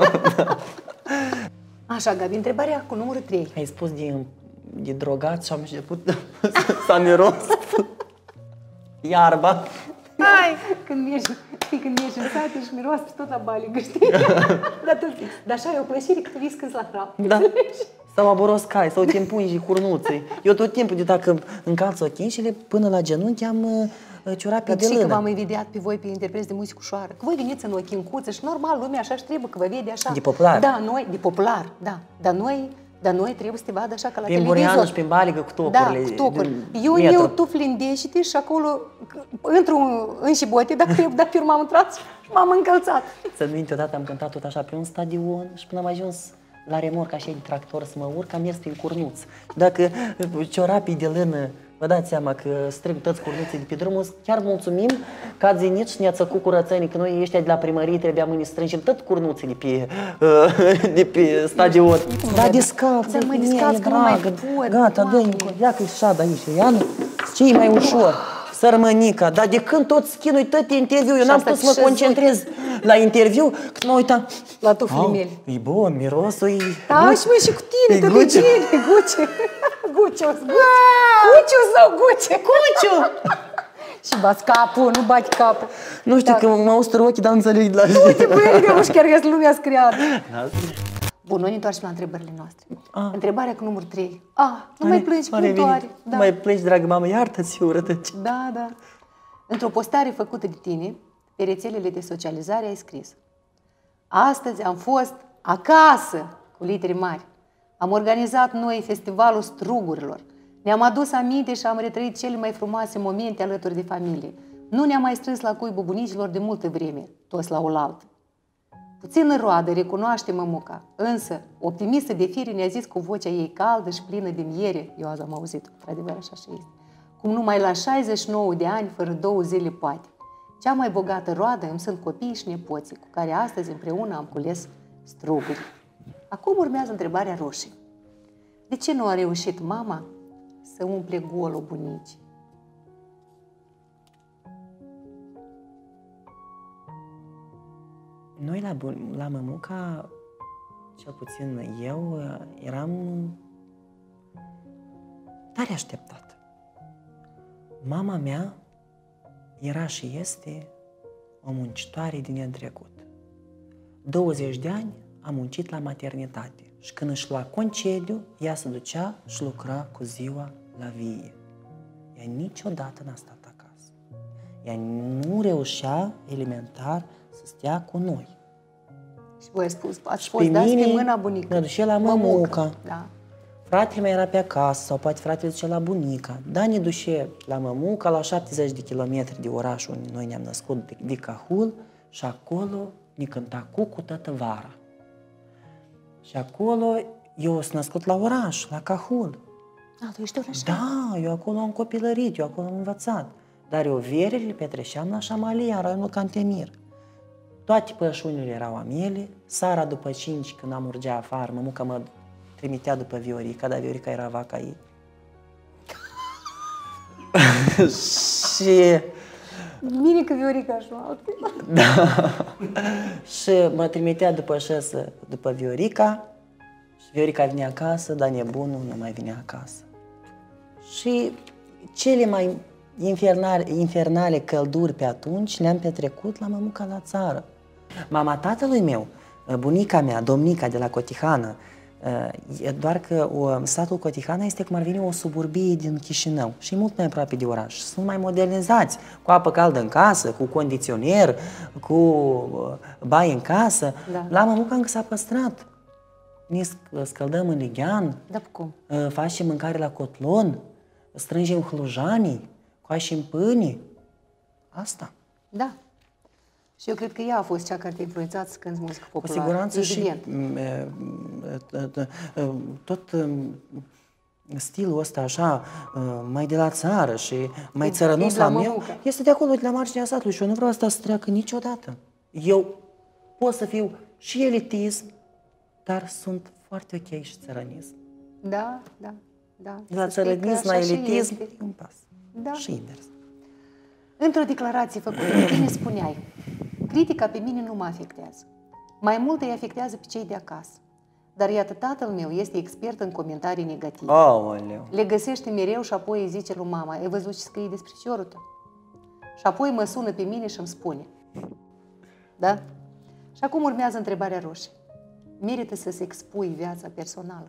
Așa, Gabi, întrebarea cu numărul 3. Ai spus de drogat și am început să miros iarba. Hai! Când mergi în sat, își miroase tot la baligă, știi? Dar așa e o plăcere că te vii când la hrap. Da. Sau aboroscai, sau te împuni și curnuței. Eu tot timpul, dacă încalț ochinșile, până la genunchi am ciorapii de lână. Dar că v-am invidiat pe voi, pe interpreți de muzică ușoară. Că voi veniți în ochincuță și normal, lumea așa și trebuie, că vă vede așa. De popular. Da, noi, de popular, da. Dar noi trebuie să te vadă așa ca la televizor. Prin Boreanu și prin baligă cu tocurile. Da, cu tocuri. Eu tufli în deșite și acolo intru în șibote, dacă trebuie, dar pe urmă am intrat și m-am încălțat. Să-mi minte, odată am cântat tot așa pe un stadion și până am ajuns la remorca așa de tractor să mă urc, am mers prin curnuț. Dacă ciorapii de lână, vă dați seama că strâng toți curnuții de pe drumul, chiar mulțumim că ați venit și ne-ați făcut curățenii, că noi ăștia de la primărie trebuia mâine să strângem tot curnuții de pe stadion. Da, descalț, dar mai descalț, că nu mai pot. Gata, dă-i, ia că-i șada aici, Ianu, ce-i mai ușor? Sărmănica, dar de când tot schinui tot interviu, eu n-am putut să mă concentrez la interviu, când mă uitam la tuflii mele. E bun, mirosul e... Da, și măi, și cu tine, tot e bine, Guciu sau Guce? Guciu! Și bați capul, nu bati capul. Nu știu, că mă ustură ochii, dar nu înțeleg de la zi. Uite, băi, că nu chiar că lumea screadă. Bun, noi ne întoarcem la întrebările noastre. Întrebarea cu numărul 3. Nu mai plângi cu doare. Nu mai plângi, dragă mamă, iartă-ți urătăci. Da. Într-o postare făcută de tine, pe rețelele de socializare ai scris: astăzi am fost acasă, cu litere mari. Am organizat noi festivalul strugurilor. Ne-am adus aminte și am retrăit cele mai frumoase momente alături de familie. Nu ne-am mai strâns la cuibul bunicilor de multă vreme, toți la oaltă. Puțină roadă recunoaște mămuca, însă, optimistă de fire, ne-a zis cu vocea ei caldă și plină de miere, eu azi am auzit, într-adevăr așa și este, cum numai la 69 de ani, fără 2 zile poate. Cea mai bogată roadă îmi sunt copiii și nepoții, cu care astăzi împreună am cules struguri. Acum urmează întrebarea roșie. De ce nu a reușit mama să umple golul bunicii? Noi la mămuca, cel puțin eu, eram tare așteptat. Mama mea era și este o muncitoare din neîntrecut. 20 de ani a muncit la maternitate și când își lua concediu, ea se ducea și lucra cu ziua la vie. Ea niciodată n-a stat acasă. Ea nu reușea elementar să stea cu noi. Și voi ați fost dați pe mâna bunica. Ne ducea la mămuca. Da. Fratele meu era pe acasă sau poate fratele ducea la bunica. Da, ne duce la mămuca, la 70 de kilometri de oraș unde noi ne-am născut de Cahul și acolo ne cânta cucu toată vara. Și acolo eu sunt născut la oraș, la Cahul. Tu ești oraș? Da, eu acolo am copilărit, eu acolo am învățat. Dar eu vierile le petreceam la Șamalia, în raionul Cantemir. toate pășunile erau a mele, seara după 5, când am urgea afară, mămuca mă trimitea după Viorica, dar Viorica era vaca ei. Și... Bine că Viorica așa. Da. Și mă trimitea după 6, după Viorica, și Viorica vinea acasă, dar nebunul nu mai vinea acasă. Și cele mai infernale călduri pe atunci le-am petrecut la mămuca la țară. Mama tatălui meu, bunica mea, domnica de la Cotihană, doar că satul Cotihana este cum ar veni o suburbie din Chișinău și e mult mai aproape de oraș. Sunt mai modernizați, cu apă caldă în casă, cu condiționer, cu baie în casă. Da. La mămuca încă s-a păstrat. Ne scăldăm în lighean, da, cum? Facem mâncare la cotlon, strângem hlujanii, coașem pâine. Asta. Da. Și eu cred că ea a fost cea care te-a influențat să cânti muzică populară. Cu siguranță și tot stilul ăsta așa, mai de la țară și mai țărănos la meu, este de acolo, de la marginea satului și eu nu vreau asta să treacă niciodată. Eu pot să fiu și elitism, dar sunt foarte ok și țărănism. Da, da, da. De la țărănism la elitism, un pas. Da. Și invers. Într-o declarație făcută de tine spuneai: critica pe mine nu mă afectează. Mai mult îi afectează pe cei de acasă. Dar iată, tatăl meu este expert în comentarii negative. Aoleu. Le găsește mereu și apoi îi zice lui mama: ai văzut ce scrie despre fiorul tău? Și apoi mă sună pe mine și îmi spune. Da? Și acum urmează întrebarea roșie. Merită să-ți expui viața personală?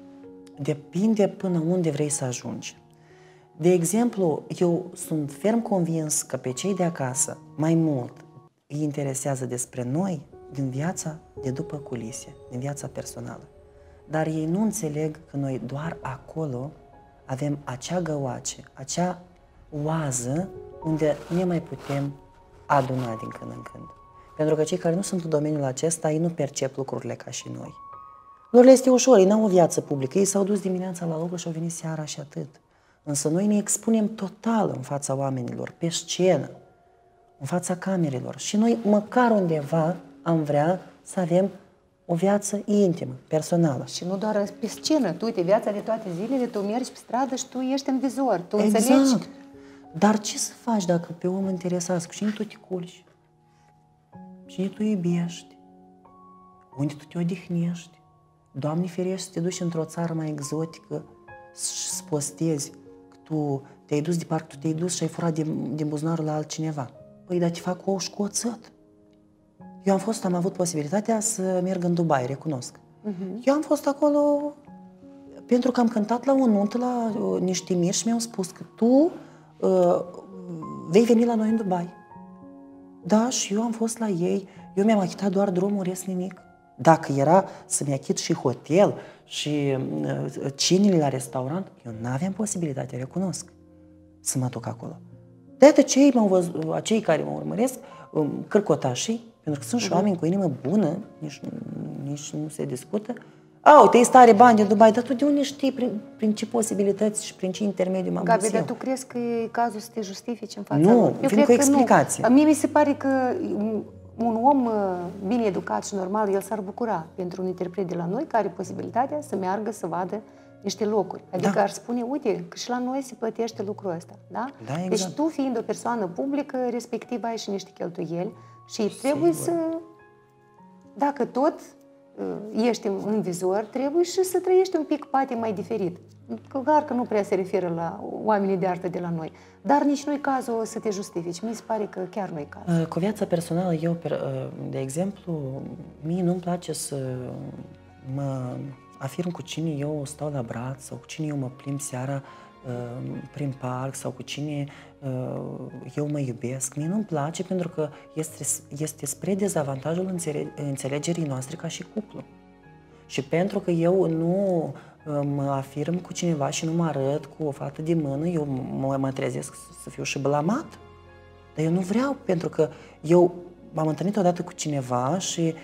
Depinde până unde vrei să ajungi. De exemplu, eu sunt ferm convins că pe cei de acasă mai mult îi interesează despre noi din viața de după culise, din viața personală. Dar ei nu înțeleg că noi doar acolo avem acea găoace, acea oază unde ne mai putem aduna din când în când. Pentru că cei care nu sunt în domeniul acesta, ei nu percep lucrurile ca și noi. Lor le este ușor, ei n-au o viață publică, ei s-au dus dimineața la lucru și au venit seara și atât. Însă noi ne expunem total în fața oamenilor, pe scenă, în fața camerelor. Și noi, măcar undeva, am vrea să avem o viață intimă, personală. Și nu doar pe scenă. Tu, uite, viața de toate zilele, tu mergi pe stradă și tu ești în vizor. Tu exact. Înțelegi? Dar ce să faci dacă pe om interesați? Cu cine tu te culci? Cine tu iubești? Unde tu te odihnești? Doamne ferește să te duci într-o țară mai exotică să postezi că tu te-ai dus de parcă tu te-ai dus și ai furat din buzunarul la altcineva. Păi, dar te fac ou și cu oțet. Eu am avut posibilitatea să merg în Dubai, recunosc. Eu am fost acolo pentru că am cântat la o nuntă la niște miri și mi-au spus că tu vei veni la noi în Dubai. Da, și eu am fost la ei, eu mi-am achitat doar drumul, rest nimic. Dacă era să-mi achit și hotel și cinele la restaurant, eu n-aveam posibilitatea, recunosc, să mă duc acolo. De atât cei care mă urmăresc, cârcotașii, pentru că sunt și oameni cu inimă bună, nici nu se discută. Uite, ești tare bani de Dubai, dar tu de unde știi prin ce posibilități și prin ce intermediu m-am dus eu? Gabi, dar tu crezi că e cazul să te justifici în fața lor? Nu, vin cu explicație. Mie mi se pare că un om bine educat și normal, el s-ar bucura pentru un interpret de la noi care are posibilitatea să meargă să vadă niște locuri. Adică ar spune, uite, că și la noi se plătește lucrul ăsta. Da? Da, exact. Deci tu, fiind o persoană publică, respectiv ai și niște cheltuieli și trebuie să, dacă tot ești în vizor, trebuie și să trăiești un pic poate mai diferit. Clar că nu prea se referă la oamenii de artă de la noi, dar nici nu-i cazul să te justifici. Mi se pare că chiar nu-i cazul. Cu viața personală, eu, de exemplu, mie nu-mi place să mă afirm cu cine eu stau la braț sau cu cine eu mă plimb seara prin parc sau cu cine eu mă iubesc. Mie nu-mi place pentru că este spre dezavantajul înțelegerii noastre ca și cuplu. Și pentru că eu nu mă afirm cu cineva și nu mă arăt cu o fată de mână, eu mă trezesc să fiu și blamat. Dar eu nu vreau, pentru că eu m-am întâlnit odată cu cineva și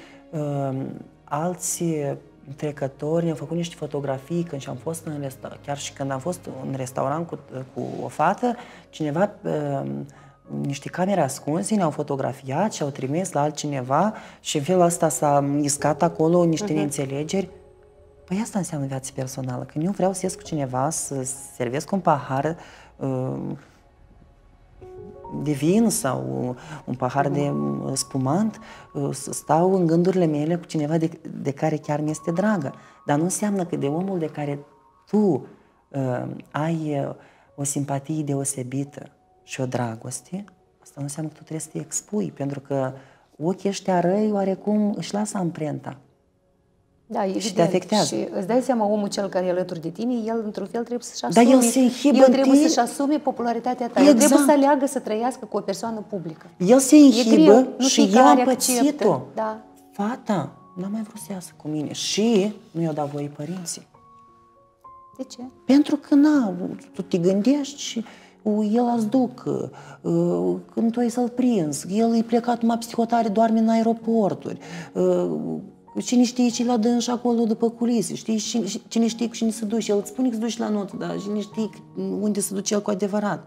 alți trecători ne-am făcut niște fotografii când am fost în restaurant, chiar și când am fost în restaurant cu o fată, cineva niște camere ascunse, ne-au fotografiat și au trimis la altcineva și în felul ăsta s-a iscat acolo niște neînțelegeri. Păi asta înseamnă viața personală. Când eu vreau să ies cu cineva, să servesc un pahar de vin sau un pahar de spumant, să stau în gândurile mele cu cineva de care chiar mi este dragă. Dar nu înseamnă că de omul de care tu ai o simpatie deosebită și o dragoste, asta nu înseamnă că tu trebuie să te expui, pentru că ochii ăștia răi oarecum își lasă amprenta. Da, evident. Și te afectează. Și îți dai seama, omul cel care e alături de tine, el într-un fel trebuie să-și asume. Dar el se inhibă el trebuie să-și asume popularitatea ta. El trebuie să aleagă să trăiască cu o persoană publică. El se inhibă și ea a pățit-o. Da. Fata n-a mai vrut să iasă cu mine și nu i-au dat voie părinții. De ce? Pentru că, tu te gândești și el ați duc, când tu ai să-l prins, el e plecat numai psihotare, doarme în aeroporturi, cine știe ce-i la dânși acolo după culise, cine știe cu cine se duce, el îți spune că se duce la notă, dar cine știe unde se duce el cu adevărat.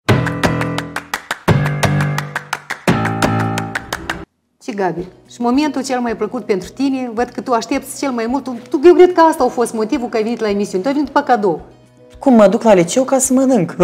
Și Gabi, și momentul cel mai plăcut pentru tine, văd că tu aștepți cel mai mult, eu cred că asta a fost motivul că ai venit la emisiune, tu ai venit după cadou. Cum mă duc la liceu ca să mănânc?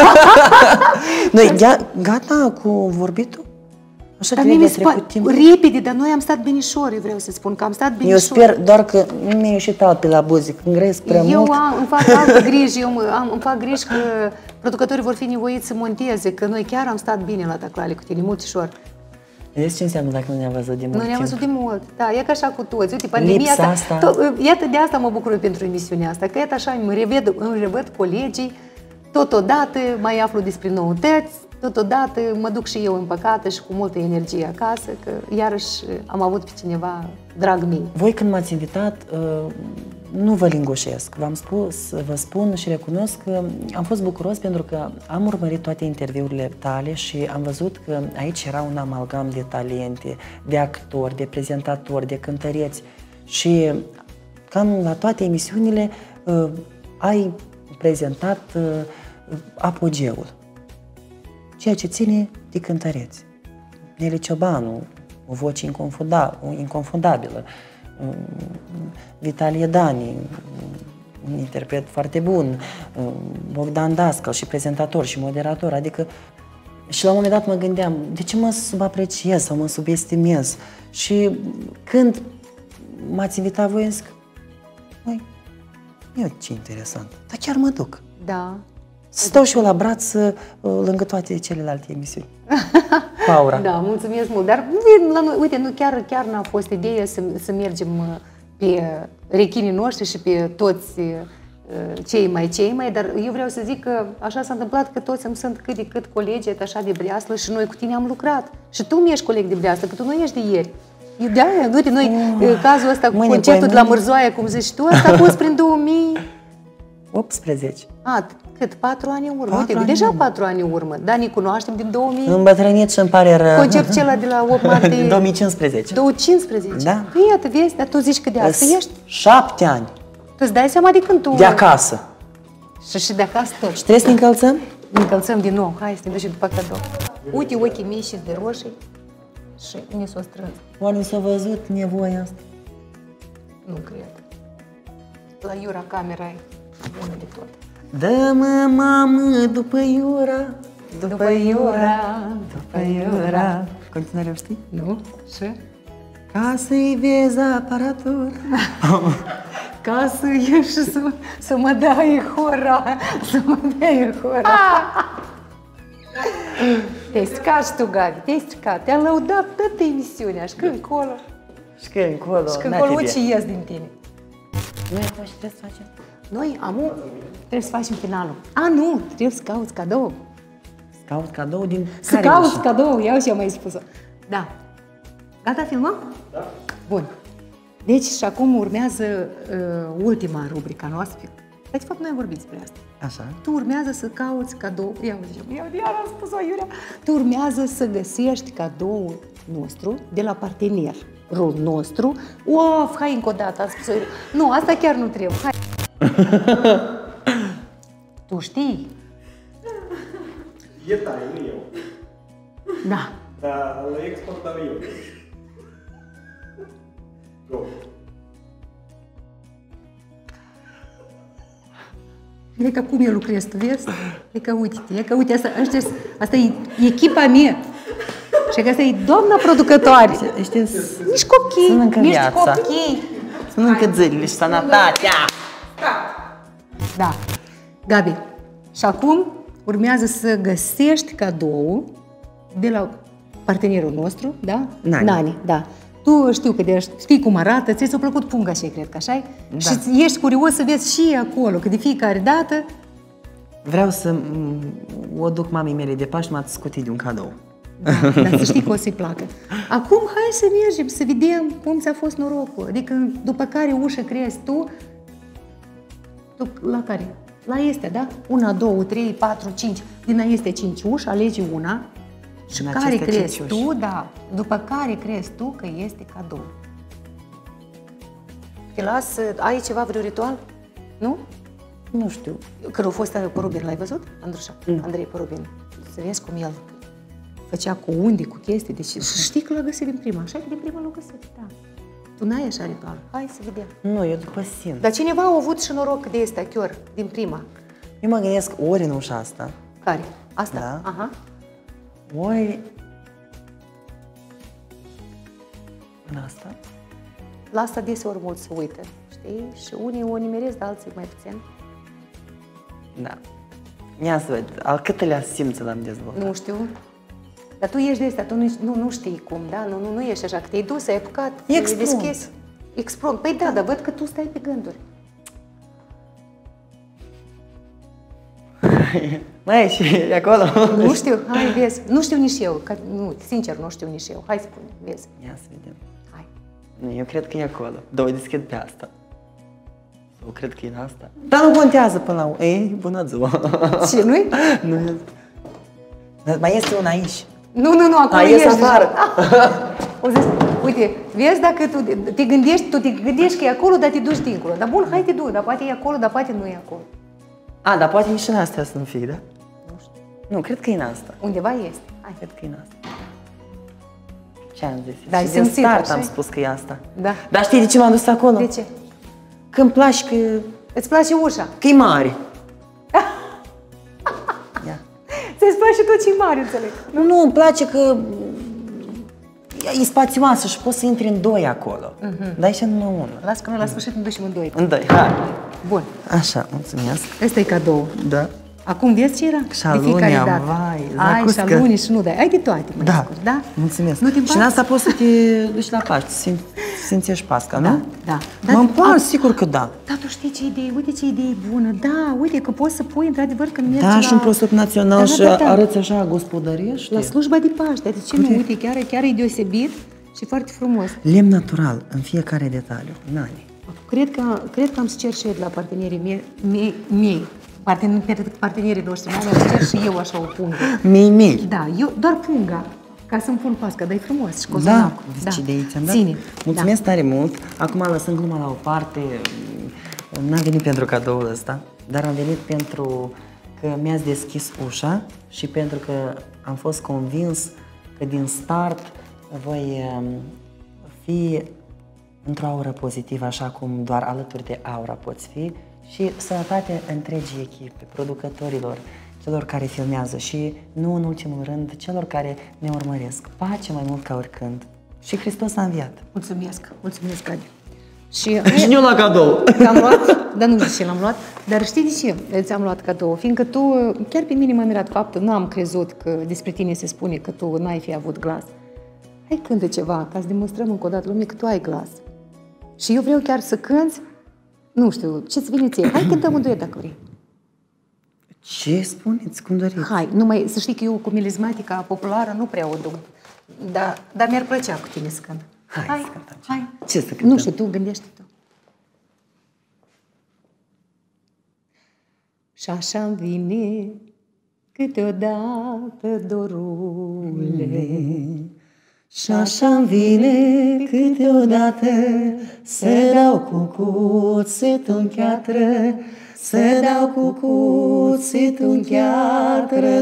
Noi, gata cu vorbitul? Așa dar că mie trecut timp. Repede, dar noi am stat binișori, vreau să spun că am stat binișori. Eu sper doar că nu mi-a ieșit albe la buze, că îngrăiesc prea mult. Îmi fac alte griji, îmi fac griji că producătorii vor fi nevoiți să monteze, că noi chiar am stat bine la taclale cu tine, multișor. Vedeți ce înseamnă dacă nu ne-am văzut de mult? Nu ne-am văzut de mult, da, e ca așa cu toți. Uite, pandemia asta. Iată, de asta mă bucur pentru emisiunea asta, că iată așa îmi revăd colegii, totodată mai aflu despre noutăți, totodată mă duc și eu împăcată și cu multă energie acasă, că iarăși am avut pe cineva drag mie. Voi când m-ați invitat, nu vă lingușesc. V-am spus, vă spun și recunosc că am fost bucuros pentru că am urmărit toate interviurile tale și am văzut că aici era un amalgam de talente, de actori, de prezentatori, de cântăreți și cam la toate emisiunile ai prezentat apogeul, ceea ce ține de cântăreți. Neli Ciobanu, o voce inconfundabilă, Vitalie Dani, un interpret foarte bun, Bogdan Dascăl și prezentator și moderator, adică și la un moment dat mă gândeam, de ce mă subapreciez sau mă subestimez? Și când m-ați invitat voi, zic, măi, ce interesant, dar chiar mă duc. Da. Stau și eu la braț lângă toate celelalte emisiuni. Paura. Da, mulțumesc mult. Dar uite, nu chiar n-a fost ideea să mergem pe rechinii noștri și pe toți cei mai, dar eu vreau să zic că așa s-a întâmplat că toți îmi sunt cât de cât colegi așa de breaslă și noi cu tine am lucrat. Și tu mi ești coleg de breaslă, că tu nu ești de ieri. De-aia, uite, noi, cazul ăsta cu concertul de la Mârzoaia, cum zici tu, asta a fost prin 2018. Cât? 4 ani în urmă? Uite, deja 4 ani în urmă. Da, ne cunoaștem din 2000. Îmbătrânit și îmi pare rău. Concertul acela de la 8 martie. Din 2015. 2015? Da. Păi iată, vezi, dar tu zici că de asta ești. 7 ani. Tu îți dai seama de când tu... De acasă. Și de acasă tot. Și trebuie să ne încălțăm? Ne încălțăm din nou. Hai să ne ducem după cadou. Uite ochii mei și de roșii și ne s-o strâns. Oare s-a văzut nevoia asta? Nu cred. La Iura camera e bună de tot. Dă-mă, mamă, după Iura, după Iura, după Iura. Continuarea știi? Nu? Și? Ca să-i vezi aparatura. Ca să ieși să mă dai hora, să mă dai hora. Te-ai stricat și tu, Gabi, te-ai stricat. Te-am lăudat toată emisiunea, și când încolo. Și când încolo, și când încolo, ce ies din tine. Noi acum ce trebuie să facem? Noi, trebuie să facem finalul. Nu, trebuie să cauți cadou. Să cauți cadou din care Să cauți cadou, iau și eu mai spus-o. Da. Gata, filmăm? Da. Bun. Deci și acum urmează ultima rubrica noastră. De fapt, noi am vorbit despre asta. Așa. Tu urmează să cauți cadou. Iar am spus-o, Iurea. Tu urmează să găsești cadoul nostru de la partenerul nostru. Of, hai încă o dată, am spus-o, Iurea. Nu, asta chiar nu trebuie. Hai. Tu știi? E tare, nu eu. Da. Dar le exportau eu. Go. E ca cum eu lucrez, tu vezi? E ca uite, asta e echipa mea. Și că asta e doamna producătoare. Nici copii, sunt încă nici viața. copii. Sunt încă zilele și sănătatea. Da. Gabi, și acum urmează să găsești cadou de la partenerul nostru, da? Nani, da. Tu știu că știi cum arată, ți-a plăcut punga și cred că așa-i? Da. Și ești curios să vezi și acolo, că de fiecare dată... Vreau să o duc mamei mele de Paști, m-ați scutit de un cadou. Da, dar să știi că o să-i placă. Acum hai să mergem, să vedem cum ți-a fost norocul. Adică după care ușă crezi tu la care? La este, da? 1, 2, 3, 4, 5. Din este 5 uși, alegi una. Și din care crezi 5 tu, da, după care crezi tu că este cadou? Te las, ai ceva, vreo ritual? Nu? Nu știu. Când a fost Porubin, l-ai văzut, Andrușa? Andrei Porubin. Să vezi cum el făcea cu unde, cu chestii, deci știi că l-a găsit din prima, așa că din prima l-a găsit, da. Tu n-ai așa ritual, hai să vedem. Nu, eu după simt. Dar cineva a avut și noroc de ăsta, chiar, din prima. Eu mă gândesc ori în ușa asta, Care? Asta? Da. Aha. ori în asta. La asta deseori mulți se uită, știi? Și unii o nimeresc, dar alții mai puțin. Da. Ia să văd, al câtelea simț l-am dezvoltat. Nu știu. Dar tu ești de asta, tu nu știi cum, da? Nu ești așa, că te-ai dus, ai apucat, ai deschis. Exprompt. Păi da, dar văd că tu stai pe gânduri. Mai și e acolo. Nu știu, hai, vezi. Nu știu nici eu, că, nu, sincer, nu știu nici eu. Hai spune, vezi. Ia să vedem. Hai. Nu, eu cred că e acolo. Două deschid pe asta. Sau cred că e în asta. Dar nu contează până la urmă. Ei, bună ziua. Ce, nu-i? Nu. Dar mai este una aici. Nu, acolo ești afară. O zis, uite, vezi dacă tu te gândești că e acolo, dar te duci dincolo. Dar bun, hai te duci, dar poate e acolo, dar poate nu e acolo. A, dar poate nici în astea să nu fie, da? Nu știu. Nu, cred că e în asta. Undeva este. Hai. Cred că e în asta. Ce am zis? Da, ai și din simțit, start așa? am spus că e asta. Da. Dar știi de ce m-am dus acolo? De ce? Că îmi place că Îți place ușa? e mare. Ia. Ți-ți place tot ce-i mare, înțeleg. Nu, îmi place că e spațioasă și poți să intri în doi acolo. Dar aici numai unul. Las că noi la sfârșit ne ducem în doi. În doi, hai. Bun. Așa, mulțumesc. Ăsta e cadou. Da. Acum vezi ce era? Șalunia, vai, ai zacuscă. șaluni și nu dai. Ai de toate, mă Da, descurci, da? mulțumesc. Nu te Și în asta poți să te duci la Paști, să simțești Pasca, Da, nu? da. Mă împart, sigur că da. Da, tu știi ce idee, uite ce idee bună. Da, uite că poți să pui într-adevăr când mergi Da, și un prosop național și Da. arăți așa gospodărești. La slujba de Paște, de ce nu? Uite, chiar e deosebit și foarte frumos. Lemn natural, în fiecare detaliu. Nani. Cred că am să cer și eu de la partenerii mei. Partenerii noștri, mai am să cer și eu așa o pungă. Mei. Da, eu doar punga, ca să-mi pun pasca, dar e frumos și Da, cozonacul. ce idei ți-am dat? Ține. Mulțumesc tare mult. Acum lăsând gluma la o parte, n-am venit pentru cadoul ăsta, dar am venit pentru că mi-ați deschis ușa și pentru că am fost convins că din start voi fi într-o aură pozitivă, așa cum doar alături de aura poți fi, și sănătate întregii echipe, producătorilor, celor care filmează și, nu în ultimul rând, celor care ne urmăresc. Pace mai mult ca oricând. Și Hristos a înviat. Mulțumesc, Gabi. Și eu la cadou. L-am luat, dar nu știu ce l-am luat, dar știi de ce ți-am luat cadou? Fiindcă tu, chiar pe mine m-a mirat faptul, nu am crezut că despre tine se spune că tu n-ai fi avut glas. Hai cântă ceva, ca să demonstrăm încă o dată lumii că tu ai glas. Și eu vreau chiar să cânți, nu știu, ce-ți vine ție? Hai cântăm un duet dacă vrei. Ce spuneți? Cum doriți? Hai, numai să știi că eu cu melizmatica populară nu prea o duc, dar mi-ar plăcea cu tine să cânt. Hai să cântăm. Hai. Ce să cântăm? Nu știu, tu gândește tu. Și așa-mi vine câteodată, dorule, Și așa-mi vine câteodată să dau cu cuțitul în cheatră, să dau cu cuțitul în cheatră,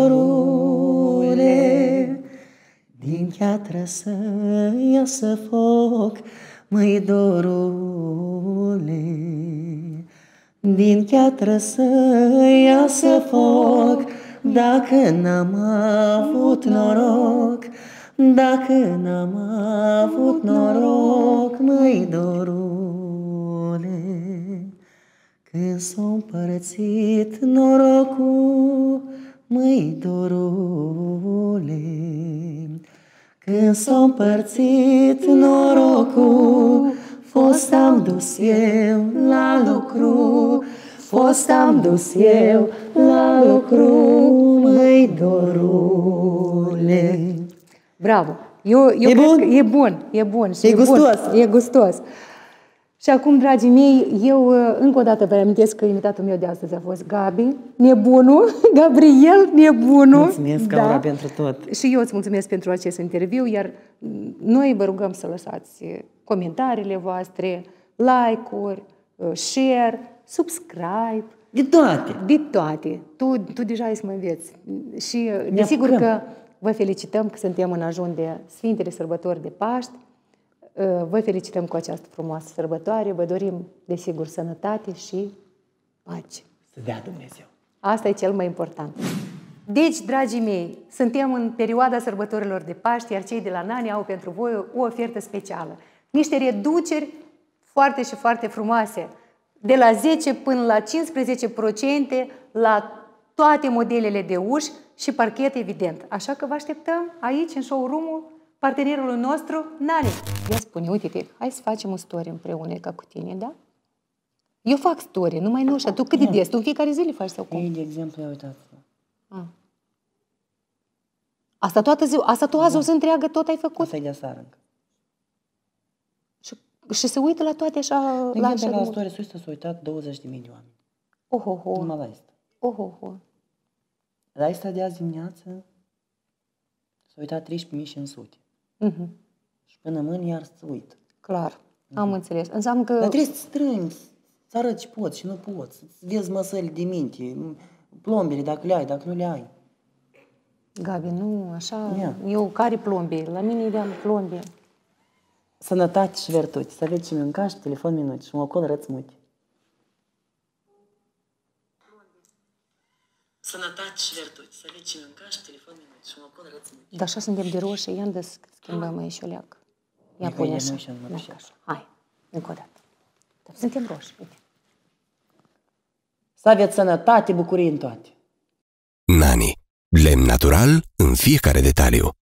dorule. Din cheatră să iasă foc, măi, dorule. Din cheatră să iasă foc, dacă n-am avut noroc, dacă n-am avut noroc, măi, dorule. Când s-a împărțit norocul, măi, dorule. Când s-a împărțit norocul, fost am dus eu la lucru, fost am dus eu la lucru, măi, dorule. Bravo! Eu cred bun? Că e bun, e bun. Și E gustos. Bun, e gustos. Și acum, dragii mei, eu încă o dată vă reamintesc că invitatul meu de astăzi a fost Gabi, nebunul, Gabriel, nebunul. Mulțumesc, Aura, pentru tot. Și eu îți mulțumesc pentru acest interviu, iar noi vă rugăm să lăsați comentariile voastre, like-uri, share, subscribe. De toate. De toate. Tu deja ai să mă înveți. Și desigur că vă felicităm că suntem în ajun de Sfintele Sărbători de Paști. Vă felicităm cu această frumoasă sărbătoare. Vă dorim, desigur, sănătate și pace. Să dea Dumnezeu. Asta e cel mai important. Deci, dragii mei, suntem în perioada sărbătorilor de Paști, iar cei de la Nani au pentru voi o ofertă specială. Niște reduceri foarte și foarte frumoase. De la 10 până la 15% la toate modelele de uși și parchet, evident. Așa că vă așteptăm aici, în showroom-ul partenerului nostru, Nani. Ia spune, uite-te, hai să facem o story împreună ca cu tine, da? Eu fac story, numai nu așa. Tu cât de des? Tu în fiecare zi le faci sau cum? Ei, de exemplu, uitați-vă. Asta toată ziua, asta tu azi o zi întreagă tot ai făcut? Asta e de aseară încă. Și se uită la toate așa... De exemplu, la story sus s-au uitat 20.000 de oameni. Ohoho. Numai la asta. Ohoho. La asta de azi dimineață s-au uitat 13.500. Și până mâine iar să uit. Clar, am înțeles. Înseamnă că... Dar trebuie să strângi, să arăți ce poți și nu poți. Să vezi măsările de minte, plombele, dacă le ai, dacă nu le ai. Gabi, nu, așa... Eu care plombe? La mine ideam plombe. Sănătate și virtute. Să aveți și mânca și telefon minut și mă ocol rățmuti. Sănătate și virtute. Să aveți și mânca și telefon minut și mă ocol rățmuti. Dar așa suntem de roșie, ia-mi dă să schimbăm aici o leacă. Ia pune așa. Hai, încă o dată. Suntem roșii, uite. Să aveți sănătate, bucurie în toate. Nani. Lemn natural în fiecare detaliu.